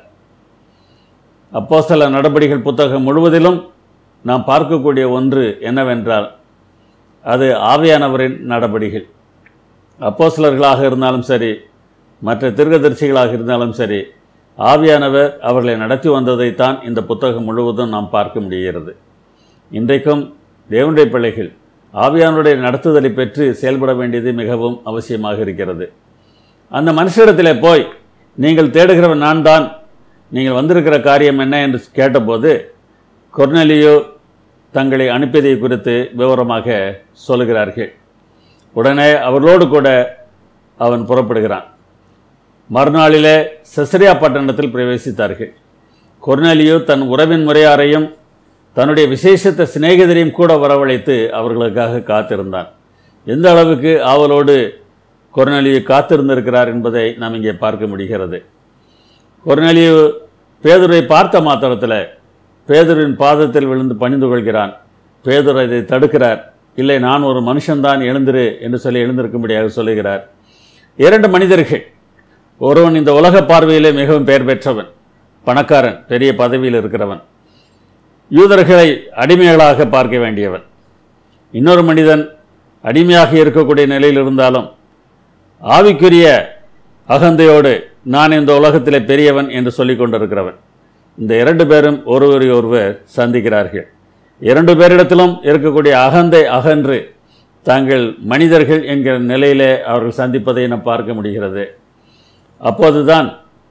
அப்போஸ்தலர் நடபடிகள் புத்தகம் முழுவதிலும் நாம் பார்க்கக்கூடிய ஒன்று என்னவென்றால், அது ஆவியானவரின் நடபடிகள். அப்போஸ்தலர்களாக இருந்தாலும் சரி, மற்ற தீர்க்கதரிசிகளாக இருந்தாலும் சரி, ஆவியானவர் அவர்களை நடத்தி வந்ததைத்தான் இந்த புத்தகம் முழுவதும் நாம் பார்க்க முடிகிறது. இன்றைக்கும் தேவனுடைய பிள்ளைகள் ஆவியானுடைய நடத்துதலை பெற்று செயல்பட வேண்டியது மிகவும் அவசியமாக இருக்கிறது. அந்த மனுஷரிடத்திலே போய், நீங்கள் தேடுகிறவன் நான் தான், நீங்கள் வந்திருக்கிற காரியம் என்ன என்று கேட்டபோது கொர்நேலியு தங்களை அனுப்பியதை குறித்து விவரமாக சொல்லுகிறார்கள். உடனே அவர்களோடு கூட அவன் புறப்படுகிறான். மறுநாளிலே செசரியா பட்டணத்தில் பிரவேசித்தார்கள். கொர்நேலியு தன் உறவின் முறையாரையும் தன்னுடைய விசேஷத்த சிநேகிதரையும் கூட வரவழைத்து அவர்களுக்காக காத்திருந்தான். எந்த அளவுக்கு ஆவலோடு கொர்நேலியு காத்திருந்திருக்கிறார் என்பதை நாம் இங்கே பார்க்க முடிகிறது. கொர்நேலியு பேதுருவை பார்த்த மாத்திரத்தில் பேதுருவின் பாதத்தில் விழுந்து பணிந்து கொள்கிறான். பேதுரு இதை தடுக்கிறார். இல்லை, நான் ஒரு மனுஷன்தான், எழுந்திரு என்று சொல்லி எழுந்திருக்கும்படியாக சொல்லுகிறார். 2 மனிதர்கள். ஒருவன் இந்த உலக பார்வையிலே மிகவும் பெயர் பெற்றவன், பணக்காரன், பெரிய பதவியில் இருக்கிறவன், யூதர்களை அடிமைகளாக பார்க்க வேண்டியவன். இன்னொரு மனிதன் அடிமையாக இருக்கக்கூடிய நிலையில் இருந்தாலும் ஆவிக்குரிய அகந்தையோடு நான் இந்த உலகத்திலே பெரியவன் என்று சொல்லிக் கொண்டிருக்கிறவன். இந்த 2 பேரும் ஒருவரை ஒருவர் சந்திக்கிறார்கள். 2 பேரிடத்திலும் இருக்கக்கூடிய அகந்தை அகன்று தாங்கள் மனிதர்கள் என்கிற நிலையிலே அவர்கள் சந்திப்பதை நாம் பார்க்க முடிகிறது. அப்போதுதான்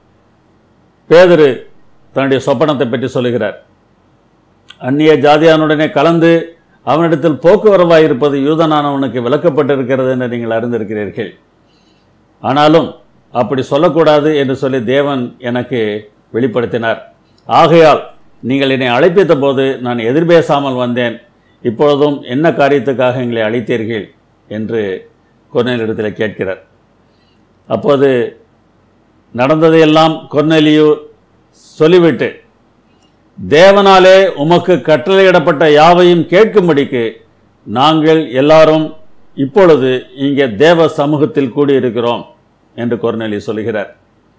பேதுரு தன்னுடைய சொப்பனத்தை பற்றி சொல்லுகிறார். அந்நிய ஜாதியானுடனே கலந்து அவனிடத்தில் போக்குவரவாயிருப்பது யூதனானவனுக்கு விலக்கப்பட்டிருக்கிறது என்று நீங்கள் அறிந்திருக்கிறீர்கள். ஆனாலும் அப்படி சொல்லக்கூடாது என்று சொல்லி தேவன் எனக்கு வெளிப்படுத்தினார். ஆகையால் நீங்கள் என்னை அழைப்பித்த போது நான் எதிர்பேசாமல் வந்தேன். இப்பொழுதும் என்ன காரியத்துக்காக எங்களை அழைத்தீர்கள் என்று கொர்நேலியிடத்தில் கேட்கிறார். அப்போது நடந்ததையெல்லாம் கொர்நேலியு சொல்லிவிட்டு, தேவனாலே உமக்கு கட்டளையிடப்பட்ட யாவையும் கேட்கும்படிக்கு நாங்கள் எல்லாரும் இப்பொழுது இங்கே தேவ சமூகத்தில் கூடியிருக்கிறோம் என்று கொர்நேலியு சொல்லுகிறார்.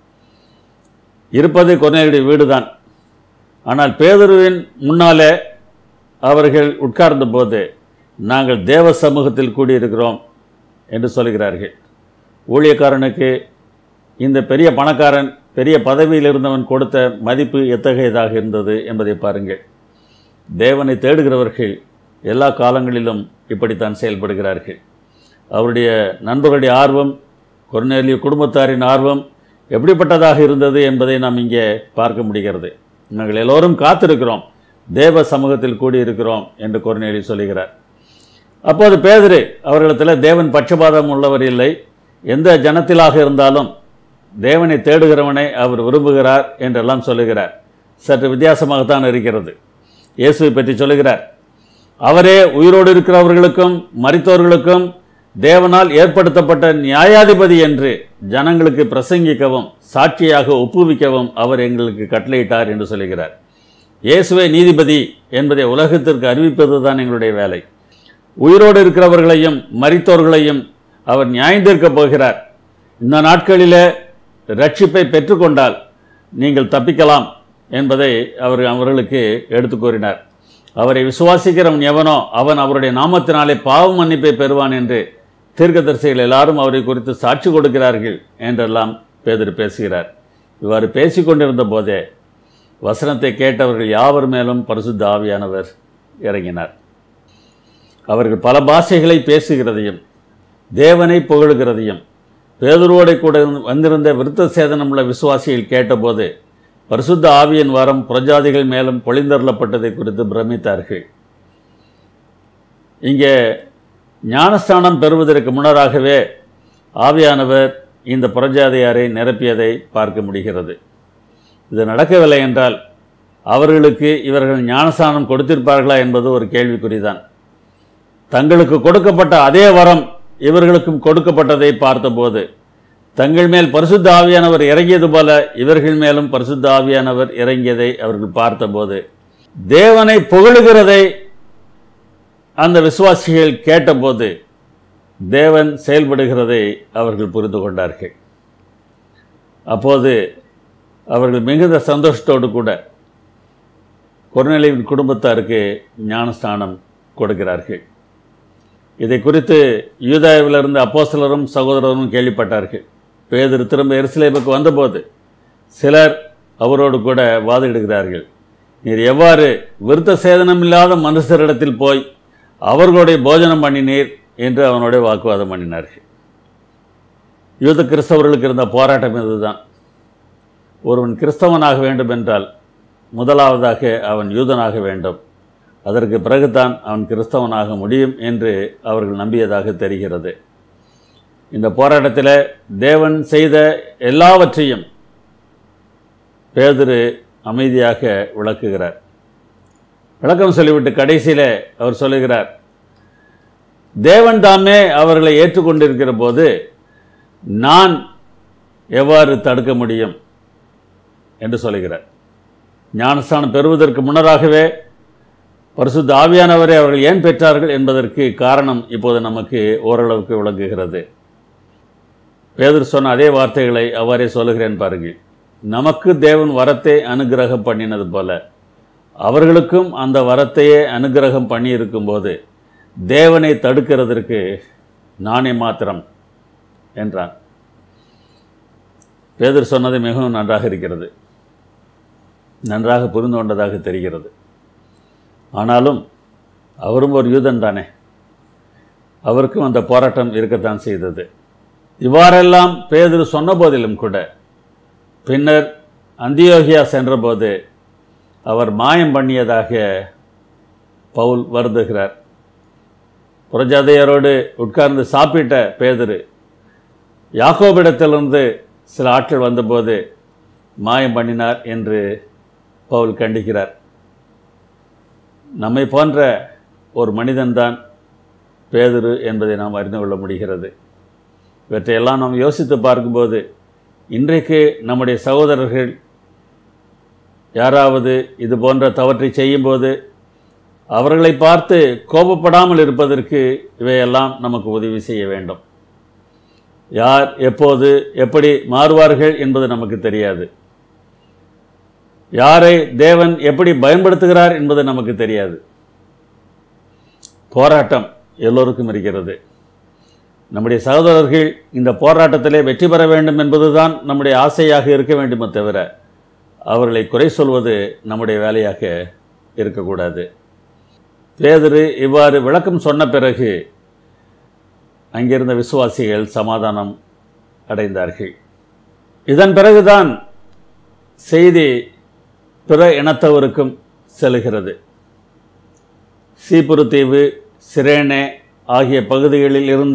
இருப்பது கொர்நேலியுடைய வீடுதான். ஆனால் பேதுருவின் முன்னாலே அவர்கள் உட்கார்ந்த போது நாங்கள் தேவ சமூகத்தில் கூடியிருக்கிறோம் என்று சொல்கிறார்கள். ஊழியக்காரனுக்கு இந்த பெரிய பணக்காரன், பெரிய பதவியில் இருந்தவன் கொடுத்த மதிப்பு எத்தகையதாக இருந்தது என்பதை பாருங்கள். தேவனை தேடுகிறவர்கள் எல்லா காலங்களிலும் இப்படித்தான் செயல்படுகிறார்கள். அவருடைய நண்பர்களுடைய ஆர்வம், கொர்நேலியு குடும்பத்தாரின் ஆர்வம் எப்படிப்பட்டதாக இருந்தது என்பதை நாம் இங்கே பார்க்க முடிகிறது. நாங்கள் எல்லோரும் காத்திருக்கிறோம், தேவ சமூகத்தில் கூடியிருக்கிறோம் என்று கொர்நேலியு சொல்லுகிறார். அப்போது பேதுரு அவர்களிடத்தில் தேவன் பட்சபாதம் உள்ளவர் இல்லை, எந்த ஜனத்திலாக இருந்தாலும் தேவனை தேடுகிறவனை அவர் விரும்புகிறார் என்றெல்லாம் சொல்லுகிறார். சற்று வித்தியாசமாகத்தான் இருக்கிறது. இயேசுவை பற்றி சொல்லுகிறார். அவரே உயிரோடு இருக்கிறவர்களுக்கும் மரித்தோர்களுக்கும் தேவனால் ஏற்படுத்தப்பட்ட நியாயாதிபதி என்று ஜனங்களுக்கு பிரசங்கிக்கவும் சாட்சியாக ஒப்புவிக்கவும் அவர் எங்களுக்கு கட்டளையிட்டார் என்று சொல்லுகிறார். இயேசுவே நீதிபதி என்பதை உலகத்திற்கு அறிவிப்பது தான் எங்களுடைய வேலை. உயிரோடு இருக்கிறவர்களையும் மரித்தோர்களையும் அவர் நியாயந்தீர்க்கப் போகிறார். இந்த நாட்களிலே ரட்சிப்பை பெற்றுக்கொண்டால் நீங்கள் தப்பிக்கலாம், என்பதை அவர்களுக்கு எடுத்து கூறினார். அவரை விசுவாசிக்கிறவன் எவனோ அவன் அவருடைய நாமத்தினாலே பாவ மன்னிப்பை பெறுவான் என்று தீர்க்கதரிசிகள் எல்லாரும் அவரை குறித்து சாட்சி கொடுக்கிறார்கள் என்றெல்லாம் பேதுரு பேசுகிறார். இவ்வாறு பேசிக்கொண்டிருந்த போதே வசனத்தை கேட்டவர்கள் யாவர் மேலும் பரிசுத்த ஆவியானவர் இறங்கினார். அவர்கள் பல பாஷைகளை பேசுகிறதையும் தேவனை புகழுகிறதையும் பேதுருவோடு கூட வந்திருந்த விருத்த சேதனமுள்ள விசுவாசிகள் கேட்டபோது பரிசுத்த ஆவியின் வரம் புறஜாதிகள் மேலும் பொழிந்தருளப்பட்டதை குறித்து பிரமித்தார்கள். இங்கே ஞானஸ்தானம் பெறுவதற்கு முன்னராகவே ஆவியானவர் இந்த புறஜாதியாரை நிரப்பியதை பார்க்க முடிகிறது. இது நடக்கவில்லை என்றால் அவர்களுக்கு இவர்கள் ஞானஸ்தானம் கொடுத்திருப்பார்களா என்பது ஒரு கேள்விக்குறிதான். தங்களுக்கு கொடுக்கப்பட்ட அதே வரம் இவர்களுக்கும் கொடுக்கப்பட்டதை பார்த்தபோது தங்கள் மேல் பரிசுத்த ஆவியானவர் இறங்கியது போல இவர்கள் மேலும் பரிசுத்த ஆவியானவர் இறங்கியதை அவர்கள் பார்த்தபோது தேவனை புகழுகிறதை அந்த விசுவாசிகள் கேட்டபோது தேவன் செயல்படுகிறதை அவர்கள் புரிந்து கொண்டார்கள். அப்போது அவர்கள் மிகுந்த சந்தோஷத்தோடு கூட கொர்நேலியுவின் குடும்பத்தாருக்கு ஞானஸ்தானம் கொடுக்கிறார்கள். இதை குறித்து யூதாவிலிருந்து அப்போஸ்தலரும் சகோதரரும் கேள்விப்பட்டார்கள். பேதுரு திரும்ப எருசலேமுக்கு வந்தபோது சிலர் அவரோடு கூட வாதிடுகிறார்கள். நீர் எவ்வாறு விருத்த சேதனம் இல்லாத மனுஷரிடத்தில் போய் அவர்களுடைய போஜனம் பண்ணினீர் என்று அவனுடைய வாக்குவாதம் பண்ணினார்கள். யூத கிறிஸ்தவர்களுக்கு இருந்த போராட்டம் இதுதான். ஒருவன் கிறிஸ்தவனாக வேண்டும் என்றால் முதலாவதாக அவன் யூதனாக வேண்டும், அதற்கு பிறகுதான் அவன் கிறிஸ்தவனாக முடியும் என்று அவர்கள் நம்பியதாக தெரிகிறது. இந்த போராட்டத்தில் தேவன் செய்த எல்லாவற்றையும் பேதுரு அமைதியாக விளக்குகிறார். விளக்கம் சொல்லிவிட்டு கடைசியில் அவர் சொல்லுகிறார், தேவன் தாமே அவர்களை ஏற்றுக்கொண்டிருக்கிற போது நான் எவ்வாறு தடுக்க முடியும் என்று சொல்லுகிறார். ஞானஸ்தானம் பெறுவதற்கு முன்னராகவே பரிசுத்த ஆவியானவரை அவர்கள் ஏன் பெற்றார்கள் என்பதற்கு காரணம் இப்போது நமக்கு ஓரளவுக்கு விளங்குகிறது. பேதுரு சொன்ன அதே வார்த்தைகளை அவ்வாறே சொல்லுகிறேன் பாருங்கள். நமக்கு தேவன் வரத்தை அனுக்கிரகம் பண்ணினது போல அவர்களுக்கும் அந்த வரத்தையே அனுக்கிரகம் பண்ணி இருக்கும்போது தேவனை தடுக்கிறதற்கு நானே மாத்திரம் என்றான். பேதுரு சொன்னது மிகவும் நன்றாக இருக்கிறது, நன்றாக புரிந்து கொண்டதாக தெரிகிறது. ஆனாலும் அவரும் ஒரு யூதன் தானே, அவருக்கும் அந்த போராட்டம் இருக்கத்தான் செய்தது. இவ்வாறெல்லாம் பேதுரு சொன்ன போதிலும் கூட பின்னர் அந்தியோகியா சென்றபோது அவர் மாயம் பண்ணியதாக பவுல் வருந்துகிறார். புறஜாதியரோடு உட்கார்ந்து சாப்பிட்ட பேதுரு யாக்கோபிடத்திலிருந்து சில ஆட்கள் வந்தபோது மாயம் பண்ணினார் என்று பவுல் கண்டிக்கிறார். நம்மை போன்ற ஒரு மனிதன்தான் பேதுரு என்பதை நாம் அறிந்து கொள்ள முடிகிறது. இவற்றையெல்லாம் நாம் யோசித்து பார்க்கும்போது இன்றைக்கு நம்முடைய சகோதரர்கள் யாராவது இது போன்ற தவற்றை செய்யும்போது அவர்களை பார்த்து கோபப்படாமல் இருப்பதற்கு இவையெல்லாம் நமக்கு உதவி செய்ய வேண்டும். யார் எப்போது எப்படி மாறுவார்கள் என்பது நமக்கு தெரியாது. யாரை தேவன் எப்படி பயன்படுத்துகிறார் என்பது நமக்கு தெரியாது. போராட்டம் எல்லோருக்கும் இருக்கிறது. நம்முடைய சகோதரர்கள் இந்த போராட்டத்திலே வெற்றி பெற வேண்டும் என்பதுதான் நம்முடைய ஆசையாக இருக்க வேண்டுமே தவிர அவர்களை குறை சொல்வது நம்முடைய வேலையாக இருக்கக்கூடாது. பேதுரு இவ்வாறு விளக்கம் சொன்ன பிறகு அங்கிருந்த விசுவாசிகள் சமாதானம் அடைந்தார்கள். இதன் பிறகுதான் செய்தி பிற இனத்தவருக்கும் செல்கிறது. சீப்புரு தீவு, சிரேனே ஆகிய பகுதிகளில் இருந்த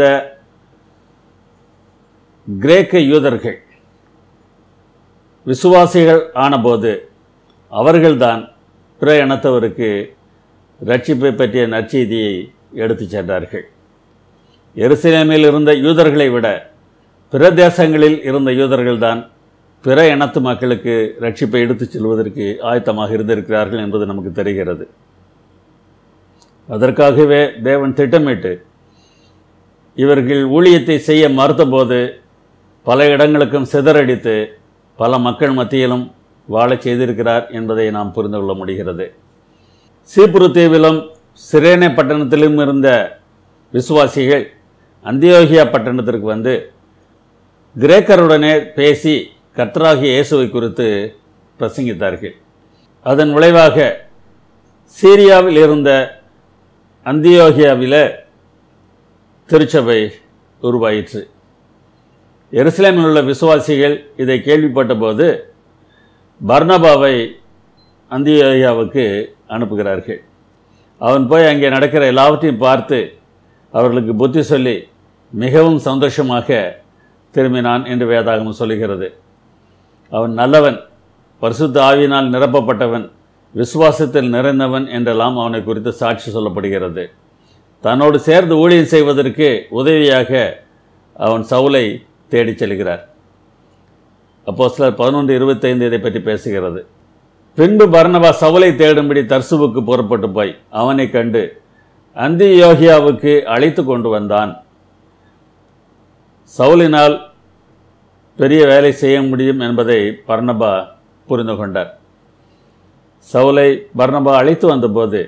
கிரேக்க யூதர்கள் விசுவாசிகள் ஆனபோது அவர்கள்தான் பிற இனத்தவருக்கு ரட்சிப்பை பற்றிய நற்செய்தியை எடுத்துச் சென்றார்கள். எருசலேமில் இருந்த யூதர்களை விட பிற தேசங்களில் இருந்த யூதர்கள்தான் பிற இனத்து மக்களுக்கு ரட்சிப்பை எடுத்துச் செல்வதற்கு ஆயத்தமாக இருந்திருக்கிறார்கள் என்பது நமக்கு தெரிகிறது. அதற்காகவே தேவன் திட்டமிட்டு இவர்கள் ஊழியத்தை செய்ய மறுத்தபோது பல இடங்களுக்கும் சிதறடித்து பல மக்கள் மத்தியிலும் வாழச் செய்திருக்கிறார் என்பதை நாம் புரிந்து கொள்ள முடிகிறது. சீப்புரு தீவிலும் சிரேனே பட்டணத்திலும் இருந்த விசுவாசிகள் அந்தியோகியா பட்டணத்திற்கு வந்து கிரேக்கருடனே பேசி கர்த்தராகிய இயேசுவை குறித்து பிரசங்கித்தார்கள். அதன் விளைவாக சீரியாவில் இருந்த அந்தியோகியாவில் திருச்சபை உருவாயிற்று. எருசலேமில் உள்ள விசுவாசிகள் இதை கேள்விப்பட்ட போது பர்னபாவை அந்தியோகியாவுக்கு அனுப்புகிறார்கள். அவன் போய் அங்கே நடக்கிற எல்லாவற்றையும் பார்த்து அவர்களுக்கு புத்தி சொல்லி மிகவும் சந்தோஷமாக திரும்பினான் என்று வேதாகமம் சொல்லுகிறது. அவன் நல்லவன், பரிசுத்த ஆவியினால் நிரப்பப்பட்டவன், விசுவாசத்தில் நிறைந்தவன் என்றெல்லாம் அவனை குறித்து சாட்சி சொல்லப்படுகிறது. தன்னோடு சேர்ந்து ஊழியம் செய்வதற்கு உதவியாக அவன் சவுலை தேடிச் செல்கிறார். அப்போஸ்தலர் 11:25 இதை பற்றி பேசுகிறது. பின்பு பர்னபா சவுலை தேடும்படி தர்சுவுக்கு புறப்பட்டு போய் அவனை கண்டு அந்தியோகியாவுக்கு அழைத்து கொண்டு வந்தான். சவுலினால் பெரிய வேலை செய்ய முடியும் என்பதை பர்னபா புரிந்து கொண்டார். சவுலை பர்னபா அழைத்து வந்தபோது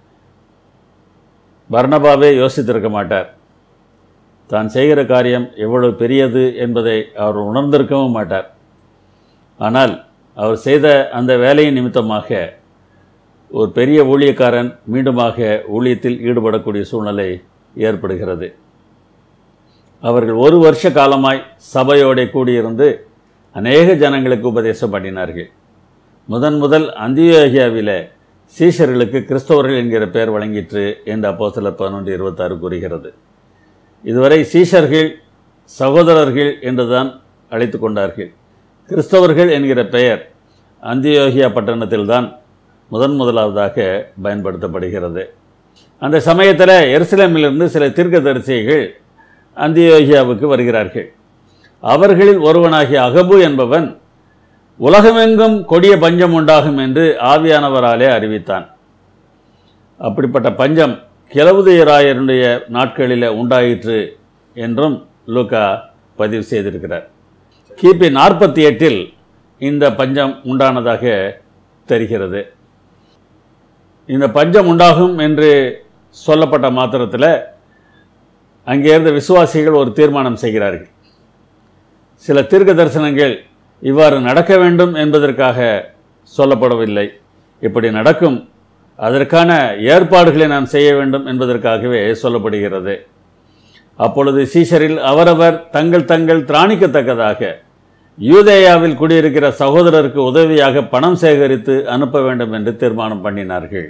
பர்னபாவே யோசித்திருக்க மாட்டார். தான் செய்கிற காரியம் எவ்வளவு பெரியது என்பதை அவர் உணர்ந்திருக்கவும் மாட்டார். ஆனால் அவர் செய்த அந்த வேலையின் நிமித்தமாக ஒரு பெரிய ஊழியக்காரன் மீண்டுமாக ஊழியத்தில் ஈடுபடக்கூடிய சூழ்நிலை ஏற்படுகிறது. அவர்கள் 1 வருஷ காலமாய் சபையோடு கூடியிருந்து அநேக ஜனங்களுக்கு உபதேசம் பண்ணினார்கள். முதல் அந்தியோகியாவில் சீஷர்களுக்கு கிறிஸ்தவர்கள் என்கிற பெயர் வழங்கிற்று என்று அப்போஸ்தலர் 11:26 கூறுகிறது. இதுவரை சீஷர்கள் சகோதரர்கள் என்றுதான் அழைத்து கொண்டார்கள். கிறிஸ்தவர்கள் என்கிற பெயர் அந்தியோகியா பட்டணத்தில்தான் முதலாவதாக பயன்படுத்தப்படுகிறது. அந்த சமயத்தில் எருசலேமிலிருந்து சில தீர்க்கதரிசிகள் அந்தியோகியாவுக்கு வருகிறார்கள். அவர்களில் ஒருவனாகிய அகபு என்பவன் உலகமெங்கும் கொடிய பஞ்சம் உண்டாகும் என்று ஆவியானவராலே அறிவித்தான். அப்படிப்பட்ட பஞ்சம் கிழவுதையராயருடைய நாட்களில் உண்டாயிற்று என்றும் லூக்கா பதிவு செய்திருக்கிறார். கிபி 48 இந்த பஞ்சம் உண்டானதாக தெரிகிறது. இந்த பஞ்சம் உண்டாகும் என்று சொல்லப்பட்ட மாத்திரத்தில் அங்கே இருந்த விசுவாசிகள் ஒரு தீர்மானம் செய்கிறார்கள். சில தீர்க்க தரிசனங்கள் இவ்வாறு நடக்க வேண்டும் என்பதற்காக சொல்லப்படவில்லை. இப்படி நடக்கும், அதற்கான ஏற்பாடுகளை நாம் செய்ய வேண்டும் என்பதற்காகவே சொல்லப்படுகிறது. அப்பொழுது சீஷரில் அவரவர் தங்கள் திராணிக்கத்தக்கதாக யூதேயாவில் குடியிருக்கிற சகோதரருக்கு உதவியாக பணம் சேகரித்து அனுப்ப வேண்டும் என்று தீர்மானம் பண்ணினார்கள்.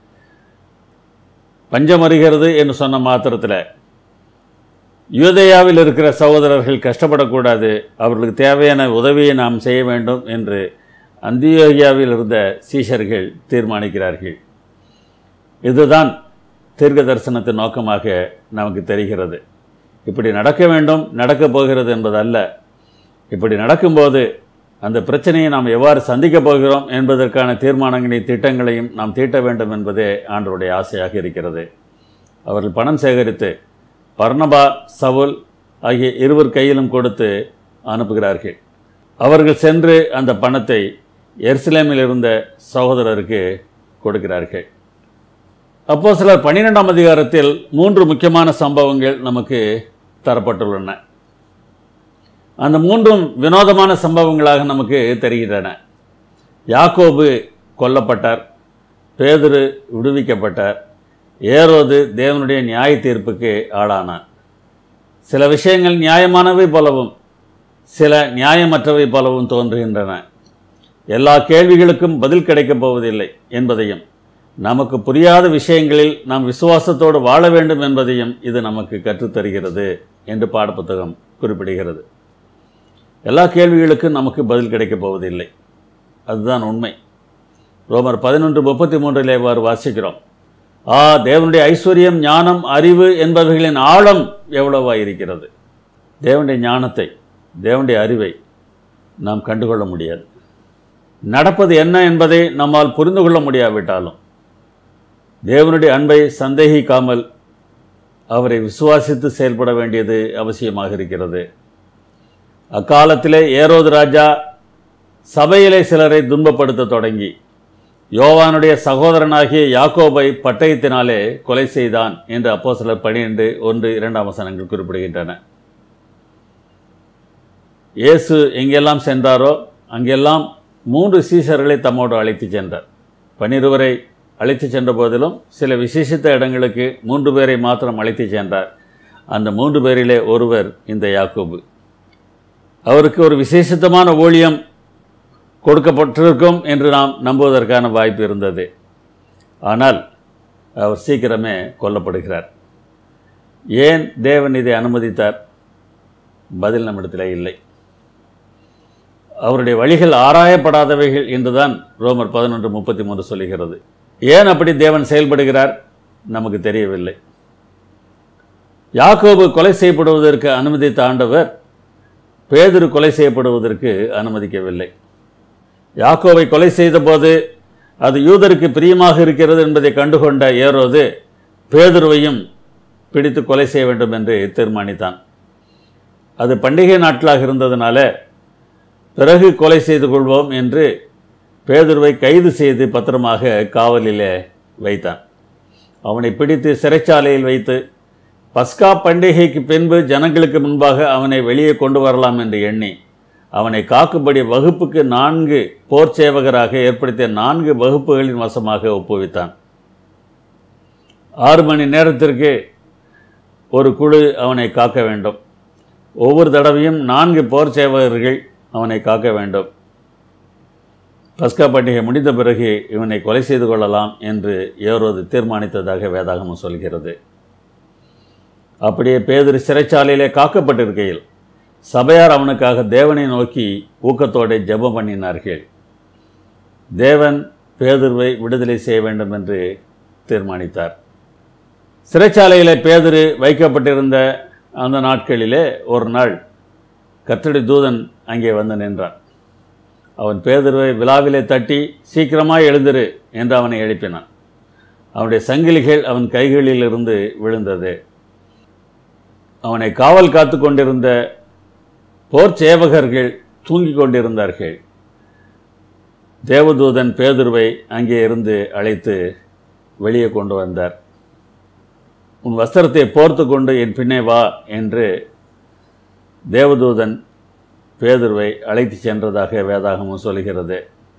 பஞ்சம் வருகிறது என்று சொன்ன மாத்திரத்தில் யூதேயாவில் இருக்கிற சகோதரர்கள் கஷ்டப்படக்கூடாது, அவர்களுக்கு தேவையான உதவியை நாம் செய்ய வேண்டும் என்று அந்தியோகியாவில் இருந்த சீஷர்கள் தீர்மானிக்கிறார்கள். இதுதான் தீர்க்க தரிசனத்தின் நோக்கமாக நமக்கு தெரிகிறது. இப்படி நடக்க வேண்டும், நடக்கப் போகிறது என்பதல்ல. இப்படி நடக்கும்போது அந்த பிரச்சனையை நாம் எவ்வாறு சந்திக்கப் போகிறோம் என்பதற்கான தீர்மானங்களையும் திட்டங்களையும் நாம் தீட்ட வேண்டும் என்பதே ஆண்டவருடைய ஆசையாக இருக்கிறது. அவர்கள் பணம் சேகரித்து பர்னபா, சவுல் ஆகிய இருவர் கையிலும் கொடுத்து அனுப்புகிறார்கள். அவர்கள் சென்று அந்த பணத்தை எருசலேமில் இருந்த சகோதரருக்கு கொடுக்கிறார்கள். அப்போஸ்தலர் 12ஆம் அதிகாரத்தில் 3 முக்கியமான சம்பவங்கள் நமக்கு தரப்பட்டுள்ளன. அந்த 3ம் வினோதமான சம்பவங்களாக நமக்கு தெரிகின்றன. யாக்கோபு கொல்லப்பட்டார், பேதுரு விடுவிக்கப்பட்டார், ஏரோது தேவனுடைய நியாய தீர்ப்புக்கு ஆளானார். சில விஷயங்கள் நியாயமானவை போலவும் சில நியாயமற்றவை போலவும் தோன்றுகின்றன. எல்லா கேள்விகளுக்கும் பதில் கிடைக்கப் போவதில்லை என்பதையும், நமக்கு புரியாத விஷயங்களில் நாம் விசுவாசத்தோடு வாழ வேண்டும் என்பதையும் இது நமக்கு கற்றுத்தருகிறது என்று பாடப்புத்தகம் குறிப்பிடுகிறது. எல்லா கேள்விகளுக்கும் நமக்கு பதில் கிடைக்கப் போவதில்லை, அதுதான் உண்மை. ரோமர் 11:33 இவ்வாறு வாசிக்கிறோம், தேவனுடைய ஐஸ்வர்யம், ஞானம், அறிவு என்பவர்களின் ஆழம் எவ்வளவா இருக்கிறது. தேவனுடைய ஞானத்தை, தேவனுடைய அறிவை நாம் கண்டுகொள்ள முடியாது. நடப்பது என்ன என்பதை நம்மால் புரிந்து கொள்ள முடியாவிட்டாலும் தேவனுடைய அன்பை சந்தேகிக்காமல் அவரை விசுவாசித்து செயல்பட வேண்டியது அவசியமாக இருக்கிறது. அக்காலத்திலே ஏரோது ராஜா சபையிலே சிலரை துன்பப்படுத்த தொடங்கி யோவானுடைய சகோதரனாகிய யாக்கோபை பட்டயத்தினாலே கொலை செய்தான் என்று அப்போஸ்தலர் 12:1-2 வசனங்கள் குறிப்பிடுகின்றன. இயேசு எங்கெல்லாம் சென்றாரோ அங்கெல்லாம் 3 சீஷர்களை தம்மோடு அழைத்து சென்றார். 12 அழைத்து சென்ற போதிலும் சில விசேஷித்த இடங்களுக்கு 3 பேரை மாத்திரம் அழைத்து சென்றார். அந்த 3 பேரிலே ஒருவர் இந்த யாக்கோபு. அவருக்கு ஒரு விசேஷித்தமான ஊழியம் கொடுக்கப்பட்டிருக்கும் என்று நாம் நம்புவதற்கான வாய்ப்பு இருந்தது. ஆனால் அவர் சீக்கிரமே கொல்லப்படுகிறார். ஏன் தேவன் இதை அனுமதித்தார்? பதில் நம்மிடத்தில் இல்லை. அவருடைய வழிகள் ஆராயப்படாதவைகள் என்றுதான் ரோமர் 11:33 சொல்லுகிறது. ஏன் அப்படி தேவன் செயல்படுகிறார்? நமக்கு தெரியவில்லை. யாக்கோபு கொலை செய்யப்படுவதற்கு அனுமதித்த ஆண்டவர் பேதுரு கொலை செய்யப்படுவதற்கு அனுமதிக்கவில்லை. யாக்கோபை கொலை செய்த போது அது யூதருக்கு பிரியமாக இருக்கிறது என்பதை கண்டுகொண்ட ஏரோது பேதுருவையும் பிடித்து கொலை செய்ய வேண்டும் என்று தீர்மானித்தான். அது பண்டிகை நாட்களாக இருந்ததுனால பிறகு கொலை செய்து கொள்வோம் என்று பேதுருவை கைது செய்து பத்திரமாக காவலிலே வைத்தான். அவனை பிடித்து சிறைச்சாலையில் வைத்து பஸ்கா பண்டிகைக்கு பின்பு ஜனங்களுக்கு முன்பாக அவனை வெளியே கொண்டு வரலாம் என்று எண்ணி அவனை காக்கும்படி வகுப்புக்கு 4 போர் சேவகராக ஏற்படுத்திய 4 வகுப்புகளின் வசமாக ஒப்புவித்தான். 6 மணி நேரத்திற்கு ஒரு குழு அவனை காக்க வேண்டும். ஒவ்வொரு தடவையும் 4 போர் சேவகர்கள் அவனை காக்க வேண்டும். பஸ்கா பண்டிகை முடிந்த பிறகு இவனை கொலை செய்து கொள்ளலாம் என்று ஏரோது தீர்மானித்ததாக வேதாகமம் சொல்கிறது. அப்படியே பேதுரு சிறைச்சாலையிலே காக்கப்பட்டிருக்கையில் சபையார் அவனுக்காக தேவனை நோக்கி ஊக்கத்தோடு ஜெபம் பண்ணினார்கள். தேவன் பேதுருவை விடுதலை செய்ய வேண்டும் என்று தீர்மானித்தார். சிறைச்சாலையிலே பேதுரு வைக்கப்பட்டிருந்த அந்த நாட்களிலே ஒரு நாள் கர்த்தருடைய தூதன் அங்கே வந்து நின்றான். அவன் பேதுருவை விலாவிலே தட்டி சீக்கிரமாய் எழுந்திரு என்று அவனை எழுப்பினான். அவனுடைய சங்கிலிகள் அவன் கைகளில் இருந்து விழுந்தது. அவனை காவல் காத்து கொண்டிருந்த போர் சேவகர்கள் தூங்கிக் கொண்டிருந்தார்கள். தேவதூதன் பேதுருவை அங்கே இருந்து அழைத்து வெளியே கொண்டு வந்தார். உன் வஸ்திரத்தை போர்த்து கொண்டு என் பின்னே வா என்று தேவதூதன் பேதுருவை அழைத்து சென்றதாக வேதாகமம் சொல்கிறது.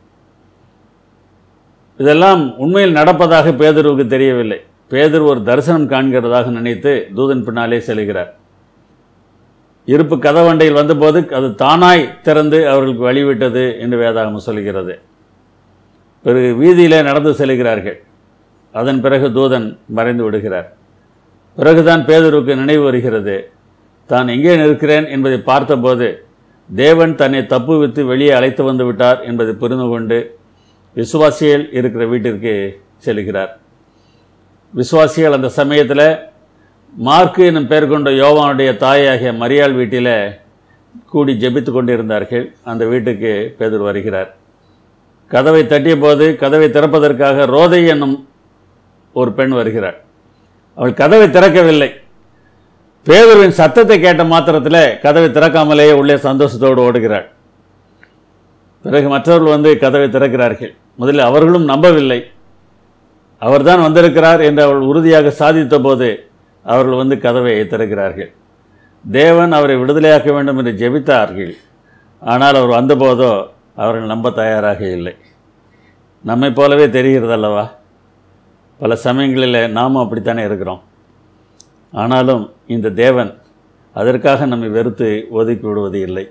இதெல்லாம் உண்மையில் நடப்பதாக பேதுருவுக்கு தெரியவில்லை. பேதுரு ஒரு தரிசனம் காண்கிறதாக நினைத்து தூதன் பின்னாலே செல்கிறார். இருப்பு கதவண்டையில் வந்தபோது அது தானாய் திறந்து அவர்களுக்கு வழிவிட்டது என்று வேதாகமம் சொல்கிறது. பிறகு வீதியிலே நடந்து செல்கிறார்கள். அதன் பிறகு தூதன் மறைந்து விடுகிறார். பிறகுதான் பேதுருவுக்கு நினைவு வருகிறது. தான் எங்கே நிற்கிறேன் என்பதை பார்த்தபோது தேவன் தன்னை தப்புவித்து வெளியே அழைத்து வந்து விட்டார் என்பதை புரிந்து கொண்டு விசுவாசிகள் இருக்கிற வீட்டிற்கு செல்கிறார். விசுவாசிகள் அந்த சமயத்தில் மார்க்கு என்னும் பெயர் கொண்ட யோவானுடைய தாயாகிய மரியாள் வீட்டில் கூடி ஜெபித்து கொண்டிருந்தார்கள். அந்த வீட்டுக்கு பேதுரு வருகிறார். கதவை தட்டிய போது கதவை திறப்பதற்காக ரோதை என்னும் ஒரு பெண் வருகிறாள். அவள் கதவை திறக்கவில்லை. பேதுருவின் சத்தத்தை கேட்ட மாத்திரத்தில் கதவை திறக்காமலேயே உள்ளே சந்தோஷத்தோடு ஓடுகிறாள். பிறகு மற்றவர்கள் வந்து கதவை திறக்கிறார்கள். முதலில் அவர்களும் நம்பவில்லை. அவர்தான் வந்திருக்கிறார் என்று அவள் உறுதியாக சாதித்த போது அவர்கள் வந்து கதவை திறக்கிறார்கள். தேவன் அவரை விடுதலையாக்க வேண்டும் என்று ஜெபித்தார்கள். ஆனால் அவர் வந்தபோதோ அவர்கள் நம்ப தயாராக இல்லை. நம்மை போலவே தெரிகிறதல்லவா? பல சமயங்களில் நாமும் அப்படித்தானே இருக்கிறோம். ஆனாலும் இந்த தேவன் அதற்காக நம்மை வெறுத்து ஒதுக்கி விடுவது இல்லை.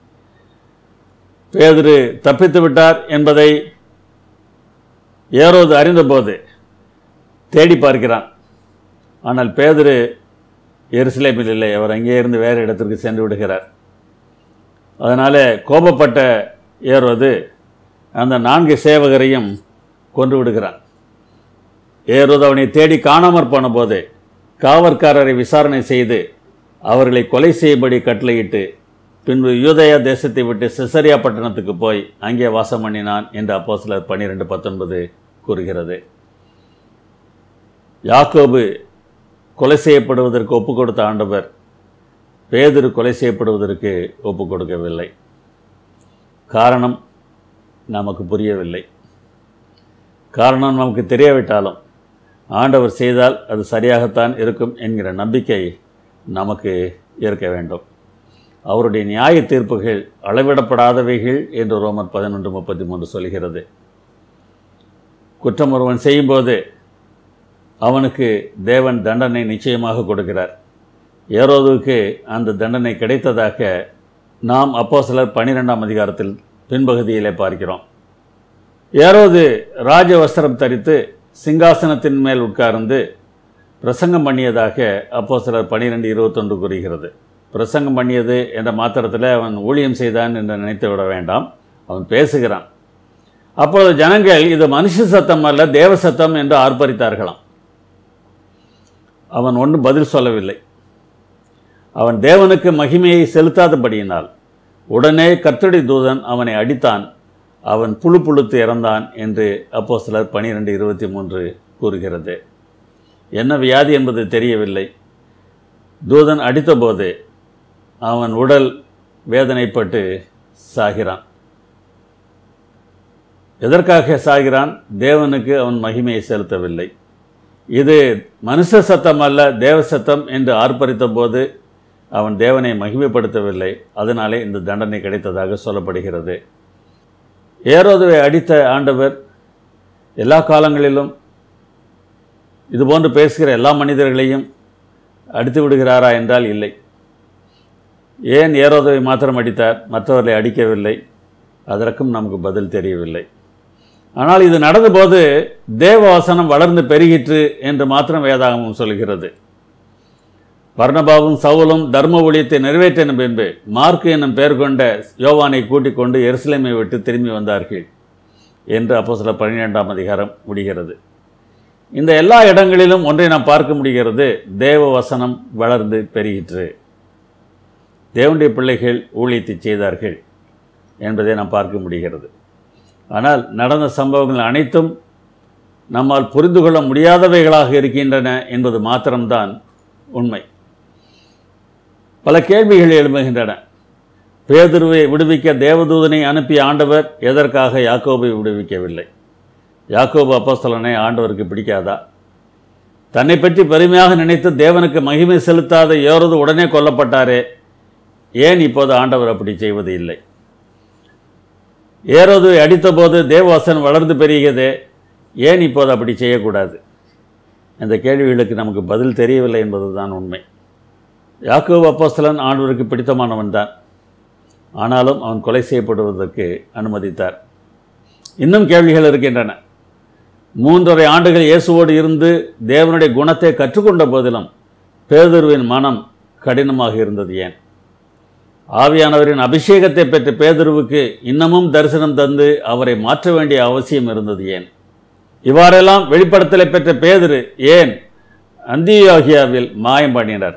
பேதுரு தப்பித்து விட்டார் என்பதை ஏரோது அறிந்தபோது தேடி பார்க்கிறான். ஆனால் பேதுரு எருசலேமில் இல்லை. அவர் அங்கே இருந்து வேறு இடத்திற்கு சென்று விடுகிறார். அதனால் கோபப்பட்ட ஏரோது அந்த 4 சேவகரையும் கொன்று விடுகிறான். ஏரோது அவனை தேடி காணாமற் போன போது காவற்காரரை விசாரணை செய்து அவர்களை கொலை செய்யும்படி கட்டளையிட்டு பின்பு யூதேயா தேசத்தை விட்டு செசரியா பட்டணத்துக்கு போய் அங்கே வாசம் பண்ணினான் என்று அப்போஸ்தலர் 12:19 கூறுகிறது. யாக்கோபு கொலை செய்யப்படுவதற்கு ஒப்பு கொடுத்த ஆண்டவர் பேதுரு கொலை செய்யப்படுவதற்கு ஒப்பு கொடுக்கவில்லை. காரணம், நமக்கு புரியவில்லை. காரணம் நமக்கு தெரியாவிட்டாலும் ஆண்டவர் செய்தால் அது சரியாகத்தான் இருக்கும் என்கிற நம்பிக்கை நமக்கு இருக்க வேண்டும். அவருடைய நியாய தீர்ப்புகள் அளவிடப்படாதவைகள் என்று ரோமர் 11:33 சொல்கிறது. குற்றம் ஒருவன் செய்யும்போது அவனுக்கு தேவன் தண்டனை நிச்சயமாக கொடுக்கிறார். ஏரோதுவுக்கு அந்த தண்டனை கிடைத்ததாக நாம் அப்போஸ்தலர் 12ஆம் அதிகாரத்தில் பின்பகுதியிலே பார்க்கிறோம். ஏரோது ராஜ வஸ்திரம் தரித்து சிங்காசனத்தின் மேல் உட்கார்ந்து பிரசங்கம் பண்ணியதாக அப்போஸ்தலர் 12:21 கூறுகிறது. பிரசங்கம் பண்ணியது என்ற மாத்திரத்தில் அவன் ஊழியம் செய்தான் என்று நினைத்து விட வேண்டாம். அவன் பேசுகிறான். அப்பொழுது ஜனங்கள் இது மனுஷ சத்தம் அல்ல தேவ சத்தம் என்று ஆர்ப்பரித்தார்களாம். அவன் ஒன்றும் பதில் சொல்லவில்லை. அவன் தேவனுக்கு மகிமையை செலுத்தாதபடியினால் உடனே கர்த்தருடைய தூதன் அவனை அடித்தான். அவன் புழுத்து இறந்தான் என்று அப்போஸ்தலர் 12:23 கூறுகிறது. என்ன வியாதி என்பது தெரியவில்லை. தூதன் அடித்தபோது அவன் உடல் வேதனைப்பட்டு சாகிறான். எதற்காக சாகிறான்? தேவனுக்கு அவன் மகிமையை செலுத்தவில்லை. இது மனுஷ சத்தம் அல்ல தேவ சத்தம் என்று ஆர்ப்பரித்த போது அவன் தேவனை மகிமைப்படுத்தவில்லை. அதனாலே இந்த தண்டனை கிடைத்ததாக சொல்லப்படுகிறது. ஏரோதுவை அடித்த ஆண்டவர் எல்லா காலங்களிலும் இதுபோன்று பேசுகிற எல்லா மனிதர்களையும் அடித்து விடுகிறாரா என்றால் இல்லை. ஏன் ஏரோதுவை மாத்திரம் அடித்தார், மற்றவர்களை அடிக்கவில்லை? அதற்கும் நமக்கு பதில் தெரியவில்லை. ஆனால் இது நடந்தபோது தேவ வசனம் வளர்ந்து பெருகிற்று என்று மாத்திரம் வேதாகமம் சொல்கிறது. பர்னபாவும் சவுலும் தர்ம ஊழியத்தை நிறைவேற்றின பின்பு மார்க்கு என்னும் பெயர் கொண்ட யோவானை கூட்டிக் கொண்டு எருசலேமை விட்டு திரும்பி வந்தார்கள் என்று அப்போஸ்தலர் 12ஆம் அதிகாரம் முடிகிறது. இந்த எல்லா இடங்களிலும் ஒன்றை நாம் பார்க்க முடிகிறது. தேவ வசனம் வளர்ந்து பெருகிற்று. தேவனுடைய பிள்ளைகள் ஊழியத்தை செய்தார்கள் என்பதை நாம் பார்க்க முடிகிறது. ஆனால் நடந்த சம்பவங்கள் அனைத்தும் நம்மால் புரிந்து கொள்ள முடியாதவைகளாக இருக்கின்றன என்பது மாத்திரம்தான் உண்மை. பல கேள்விகள் எழும்புகின்றன. பேதுருவை விடுவிக்க தேவதூதனை அனுப்பிய ஆண்டவர் எதற்காக யாக்கோபை விடுவிக்கவில்லை? யாக்கோபு அப்போஸ்தலனை ஆண்டவருக்கு பிடிக்காதா? தன்னை பற்றி பெருமையாக நினைத்து தேவனுக்கு மகிமை செலுத்தாத ஏரோது உடனே கொல்லப்பட்டாரே, ஏன் இப்போது ஆண்டவர் அப்படி செய்வது இல்லை? ஏரோது அடித்தபோது தேவவசனம் வளர்ந்து பெருகியதே, ஏன் இப்போது அப்படி செய்யக்கூடாது? இந்த கேள்விகளுக்கு நமக்கு பதில் தெரியவில்லை என்பதுதான் உண்மை. யாக்கோபு அப்போஸ்தலன் ஆண்டவருக்கு பிடித்தமானவன் தான். ஆனாலும் அவன் கொலை செய்யப்படுவதற்கு அனுமதித்தார். இன்னும் கேள்விகள் இருக்கின்றன. 3.5 ஆண்டுகள் இயேசுவோடு இருந்து தேவனுடைய குணத்தை கற்றுக்கொண்ட போதிலும் பேதுருவின் மனம் கடினமாக இருந்தது ஏன்? ஆவியானவரின் அபிஷேகத்தை பெற்ற பேதுருவுக்கு இன்னமும் தரிசனம் தந்து அவரை மாற்ற வேண்டிய அவசியம் இருந்தது ஏன்? இவ்வாறெல்லாம் வெளிப்படுத்தலை பெற்ற பேதுரு ஏன் அந்தியோகியாவில் மாயம் பண்ணினார்?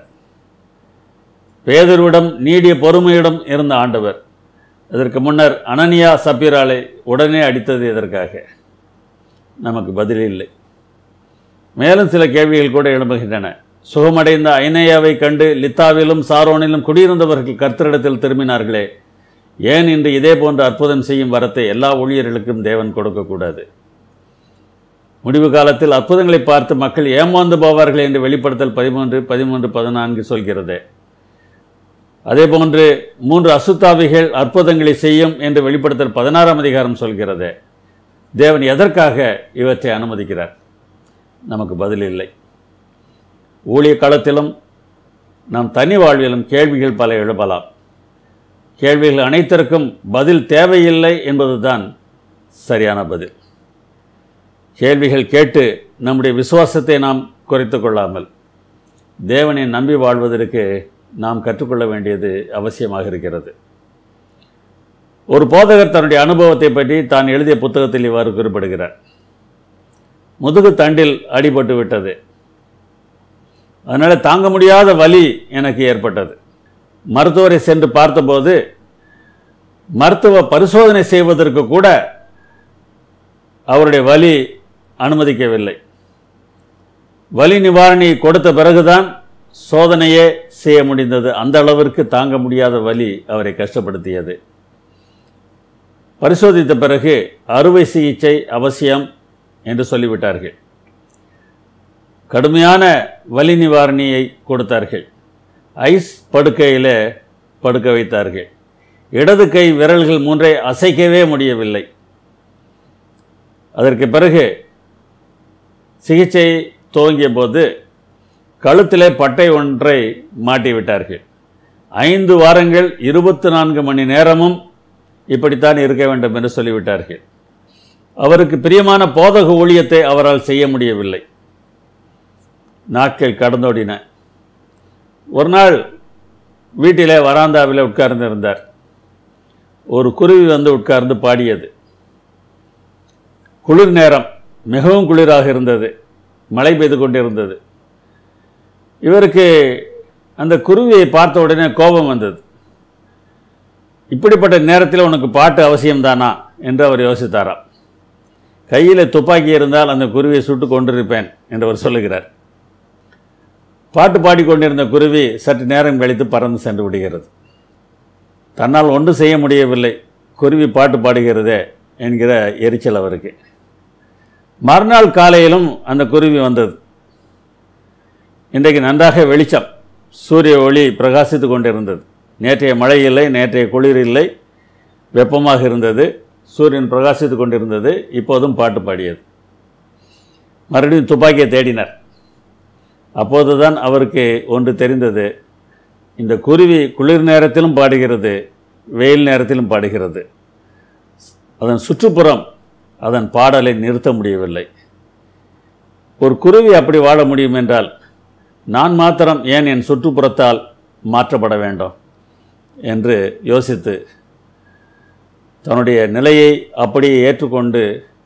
பேதுருவிடம் நீடிய பொறுமையிடம் இருந்த ஆண்டவர் இதற்கு முன்னர் அனனியா சப்பீராலை உடனே அடித்தது எதற்காக? நமக்கு பதில் இல்லை. மேலும் சில கேள்விகள் கூட எழும்புகின்றன. சுகமடைந்த ஐனேயாவை கண்டு லித்தாவிலும் சாரோனிலும் குடியிருந்தவர்கள் கர்த்தரிடத்தில் திரும்பினார்களே, ஏன் இன்று இதே போன்ற அற்புதம் செய்யும் வரத்தை எல்லா ஊழியர்களுக்கும் தேவன் கொடுக்கக்கூடாது? முடிவு காலத்தில் அற்புதங்களை பார்த்து மக்கள் ஏமாந்து போவார்கள் என்று வெளிப்படுத்தல் 13:14 சொல்கிறது. அதேபோன்று 3 அசுத்தாவிகள் அற்புதங்களை செய்யும் என்று வெளிப்படுத்தல் 16ஆம் அதிகாரம் சொல்கிறது. தேவன் எதற்காக இவற்றை அனுமதிக்கிறார்? நமக்கு பதில் இல்லை. ஊழிய காலத்திலும் நம் தனி வாழ்விலும் கேள்விகள் பல எழுப்பலாம். கேள்விகள் அனைத்திற்கும் பதில் தேவையில்லை என்பதுதான் சரியான பதில். கேள்விகள் கேட்டு நம்முடைய விசுவாசத்தை நாம் குறைத்து கொள்ளாமல் தேவனை நம்பி வாழ்வதற்கு நாம் கற்றுக்கொள்ள வேண்டியது அவசியமாக இருக்கிறது. ஒரு போதகர் தன்னுடைய அனுபவத்தை பற்றி தான் எழுதிய புத்தகத்தில் இவ்வாறு குறிப்பிடுகிறார். முதுகு தண்டில் அடிபட்டு விட்டது. அதனால் தாங்க முடியாத வலி எனக்கு ஏற்பட்டது. மருத்துவரை சென்று பார்த்தபோது மருத்துவ பரிசோதனை செய்வதற்கு கூட அவருடைய வலி அனுமதிக்கவில்லை. வலி நிவாரணி கொடுத்த பிறகுதான் சோதனையே செய்ய முடிந்தது. அந்த அளவிற்கு தாங்க முடியாத வலி அவரை கஷ்டப்படுத்தியது. பரிசோதித்த பிறகு அறுவை சிகிச்சை அவசியம் என்று சொல்லிவிட்டார்கள். கடுமையான வலி நிவாரணியை கொடுத்தார்கள். ஐஸ் படுக்கையில் படுக்க வைத்தார்கள். இடது கை விரல்கள் 3 அசைக்கவே முடியவில்லை. அதற்கு பிறகு சிகிச்சை துவங்கிய போது கழுத்திலே பட்டை ஒன்றை மாட்டிவிட்டார்கள். 5 வாரங்கள் 24 மணி நேரமும் இப்படித்தான் இருக்க வேண்டும் என்று சொல்லிவிட்டார்கள். அவருக்கு பிரியமான போதக ஊழியத்தை அவரால் செய்ய முடியவில்லை. நாட்கள் கடந்தோடின. ஒரு நாள் வீட்டிலே வராந்தாவில் உட்கார்ந்திருந்தார். ஒரு குருவி வந்து உட்கார்ந்து பாடியது. குளிர் நேரம், மிகவும் குளிராக இருந்தது. மழை பெய்து கொண்டிருந்தது. இவருக்கு அந்த குருவியை பார்த்த உடனே கோபம் வந்தது. இப்படிப்பட்ட நேரத்தில் உனக்கு பாட்டு அவசியம்தானா என்று அவர் யோசித்தாராம். கையில் துப்பாக்கி இருந்தால் அந்த குருவியை சுட்டு கொண்டிருப்பேன் என்று அவர் சொல்லுகிறார். பாட்டு பாடிக்கொண்டிருந்த குருவி சற்று நேரம் கழித்து பறந்து சென்று விடுகிறது. தன்னால் ஒன்றும் செய்ய முடியவில்லை, குருவி பாட்டு பாடுகிறதே என்கிற எரிச்சல் அவருக்கு. மறுநாள் காலையிலும் அந்த குருவி வந்தது. இன்றைக்கு நன்றாக வெளிச்சம், சூரிய ஒளி பிரகாசித்து கொண்டிருந்தது. நேற்றைய மழை இல்லை, நேற்றைய குளிர் இல்லை, வெப்பமாக இருந்தது, சூரியன் பிரகாசித்து கொண்டிருந்தது. இப்போதும் பாட்டு பாடியது. மறுபடியும் துப்பாக்கியை தேடினார். அப்போதுதான் அவருக்கு ஒன்று தெரிந்தது. இந்த குருவி குளிர் நேரத்திலும் பாடுகிறது, வெயில் நேரத்திலும் பாடுகிறது. அதன் சுற்றுப்புறம் அதன் பாடலை நிறுத்த முடியவில்லை. ஒரு குருவி அப்படி வாழ முடியும் என்றால் நான் மாத்திரம் ஏன் என் சுற்றுப்புறத்தால் மாற்றப்பட வேண்டும் என்று யோசித்து தன்னுடைய நிலையை அப்படியே ஏற்றுக்கொண்டு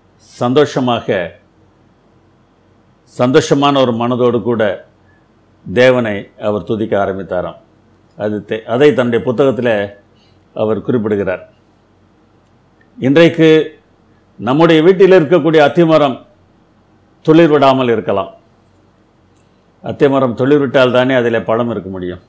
சந்தோஷமான ஒரு மனதோடு கூட தேவனை அவர் துதிக்க ஆரம்பித்தாராம். அதை தன்னுடைய புத்தகத்தில் அவர் குறிப்பிடுகிறார். இன்றைக்கு நம்முடைய வீட்டில் இருக்கக்கூடிய அத்திமரம் துளிர் விடாமல் இருக்கலாம். அத்திமரம் துளிர் விட்டால் தானே அதில் பழம் இருக்க முடியும்.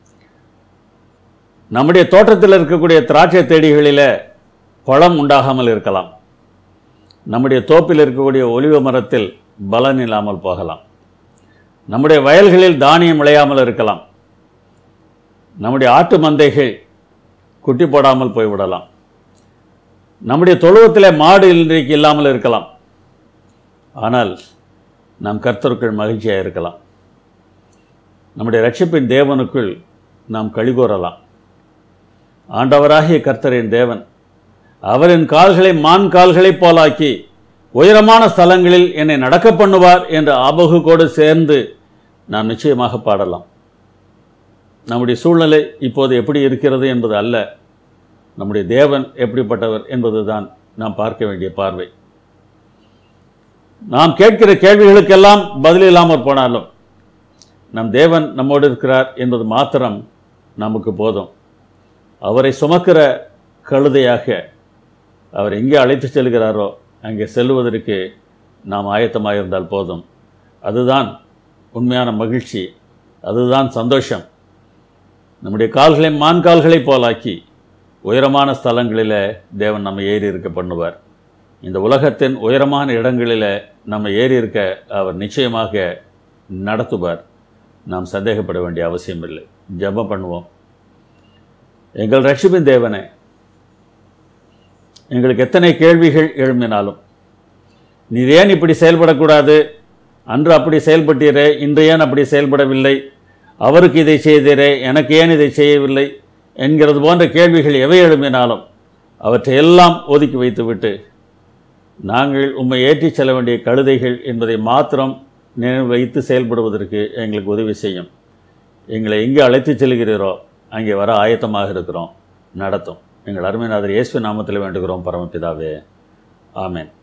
நம்முடைய தோட்டத்தில் இருக்கக்கூடிய திராட்சை செடிகளில் பழம் உண்டாகாமல் இருக்கலாம். நம்முடைய தோப்பில் இருக்கக்கூடிய ஒலிவ மரத்தில் பலன் இல்லாமல் போகலாம். நம்முடைய வயல்களில் தானியம் விளையாமல் இருக்கலாம். நம்முடைய ஆட்டு மந்தைகள் குட்டி போடாமல் போய்விடலாம். நம்முடைய தொழுவத்தில் மாடு இன்றைக்கு இல்லாமல் இருக்கலாம். ஆனால் நாம் கர்த்தருக்குள் மகிழ்ச்சியாக இருக்கலாம். நம்முடைய இரட்சிப்பின் தேவனுக்குள் நாம் களிகூறலாம். ஆண்டவராகிய கர்த்தரின் தேவன் அவரின் கால்களை மான் கால்களைப் போலாக்கி உயரமான ஸ்தலங்களில் என்னை நடக்க பண்ணுவார் என்ற ஆபகுக்கோடு சேர்ந்து நாம் நிச்சயமாக பாடலாம். நம்முடைய சூழ்நிலை இப்போது எப்படி இருக்கிறது என்பது அல்ல, நம்முடைய தேவன் எப்படிப்பட்டவர் என்பதுதான் நாம் பார்க்க வேண்டிய பார்வை. நாம் கேட்கிற கேள்விகளுக்கெல்லாம் பதில் இல்லாமல் போனாலும் நம் தேவன் நம்மோடு இருக்கிறார் என்பது மாத்திரம் நமக்கு போதும். அவரை சுமக்கிற கழுதையாக அவர் எங்கே அழைத்து செல்கிறாரோ அங்கே செல்வதற்கு நாம் ஆயத்தமாக இருந்தால் போதும். அதுதான் உண்மையான மகிழ்ச்சி, அதுதான் சந்தோஷம். நம்முடைய கால்களை மான் கால்களைப் போலாக்கி உயரமான ஸ்தலங்களில் தேவன் நம்ம ஏறி இருக்க பண்ணுவார். இந்த உலகத்தின் உயரமான இடங்களில் நம்ம ஏறி இருக்க அவர் நிச்சயமாக நடத்துவார். நாம் சந்தேகப்பட வேண்டிய அவசியம் இல்லை. ஜெபம் பண்ணுவோம். எங்கள் ரட்சிப்பின் தேவனே, எங்களுக்கு எத்தனை கேள்விகள் எழும்பினாலும் நீர் ஏன் இப்படி செயல்படக்கூடாது, அன்று அப்படி செயல்பட்டீரே, இன்று ஏன் அப்படி செயல்படவில்லை, அவருக்கு இதை செய்தீரே, எனக்கு ஏன் இதை செய்யவில்லை என்கிறது போன்ற கேள்விகள் எவை எழும்பினாலும் அவற்றை எல்லாம் ஒதுக்கி வைத்துவிட்டு நாங்கள் உம்மை ஏற்றிச் செல்ல வேண்டிய கழுதைகள் என்பதை மாத்திரம் நினைவு வைத்து செயல்படுவதற்கு எங்களுக்கு உதவி செய்யும். எங்களை எங்கே அழைத்துச் செல்கிறீரோ அங்கே வர ஆயத்தமாக இருக்கிறோம். நடத்தும். எங்கள் அருமைநாதர் இயேசு நாமத்தில் வேண்டுகிறோம் பரமபிதாவே. ஆமென்.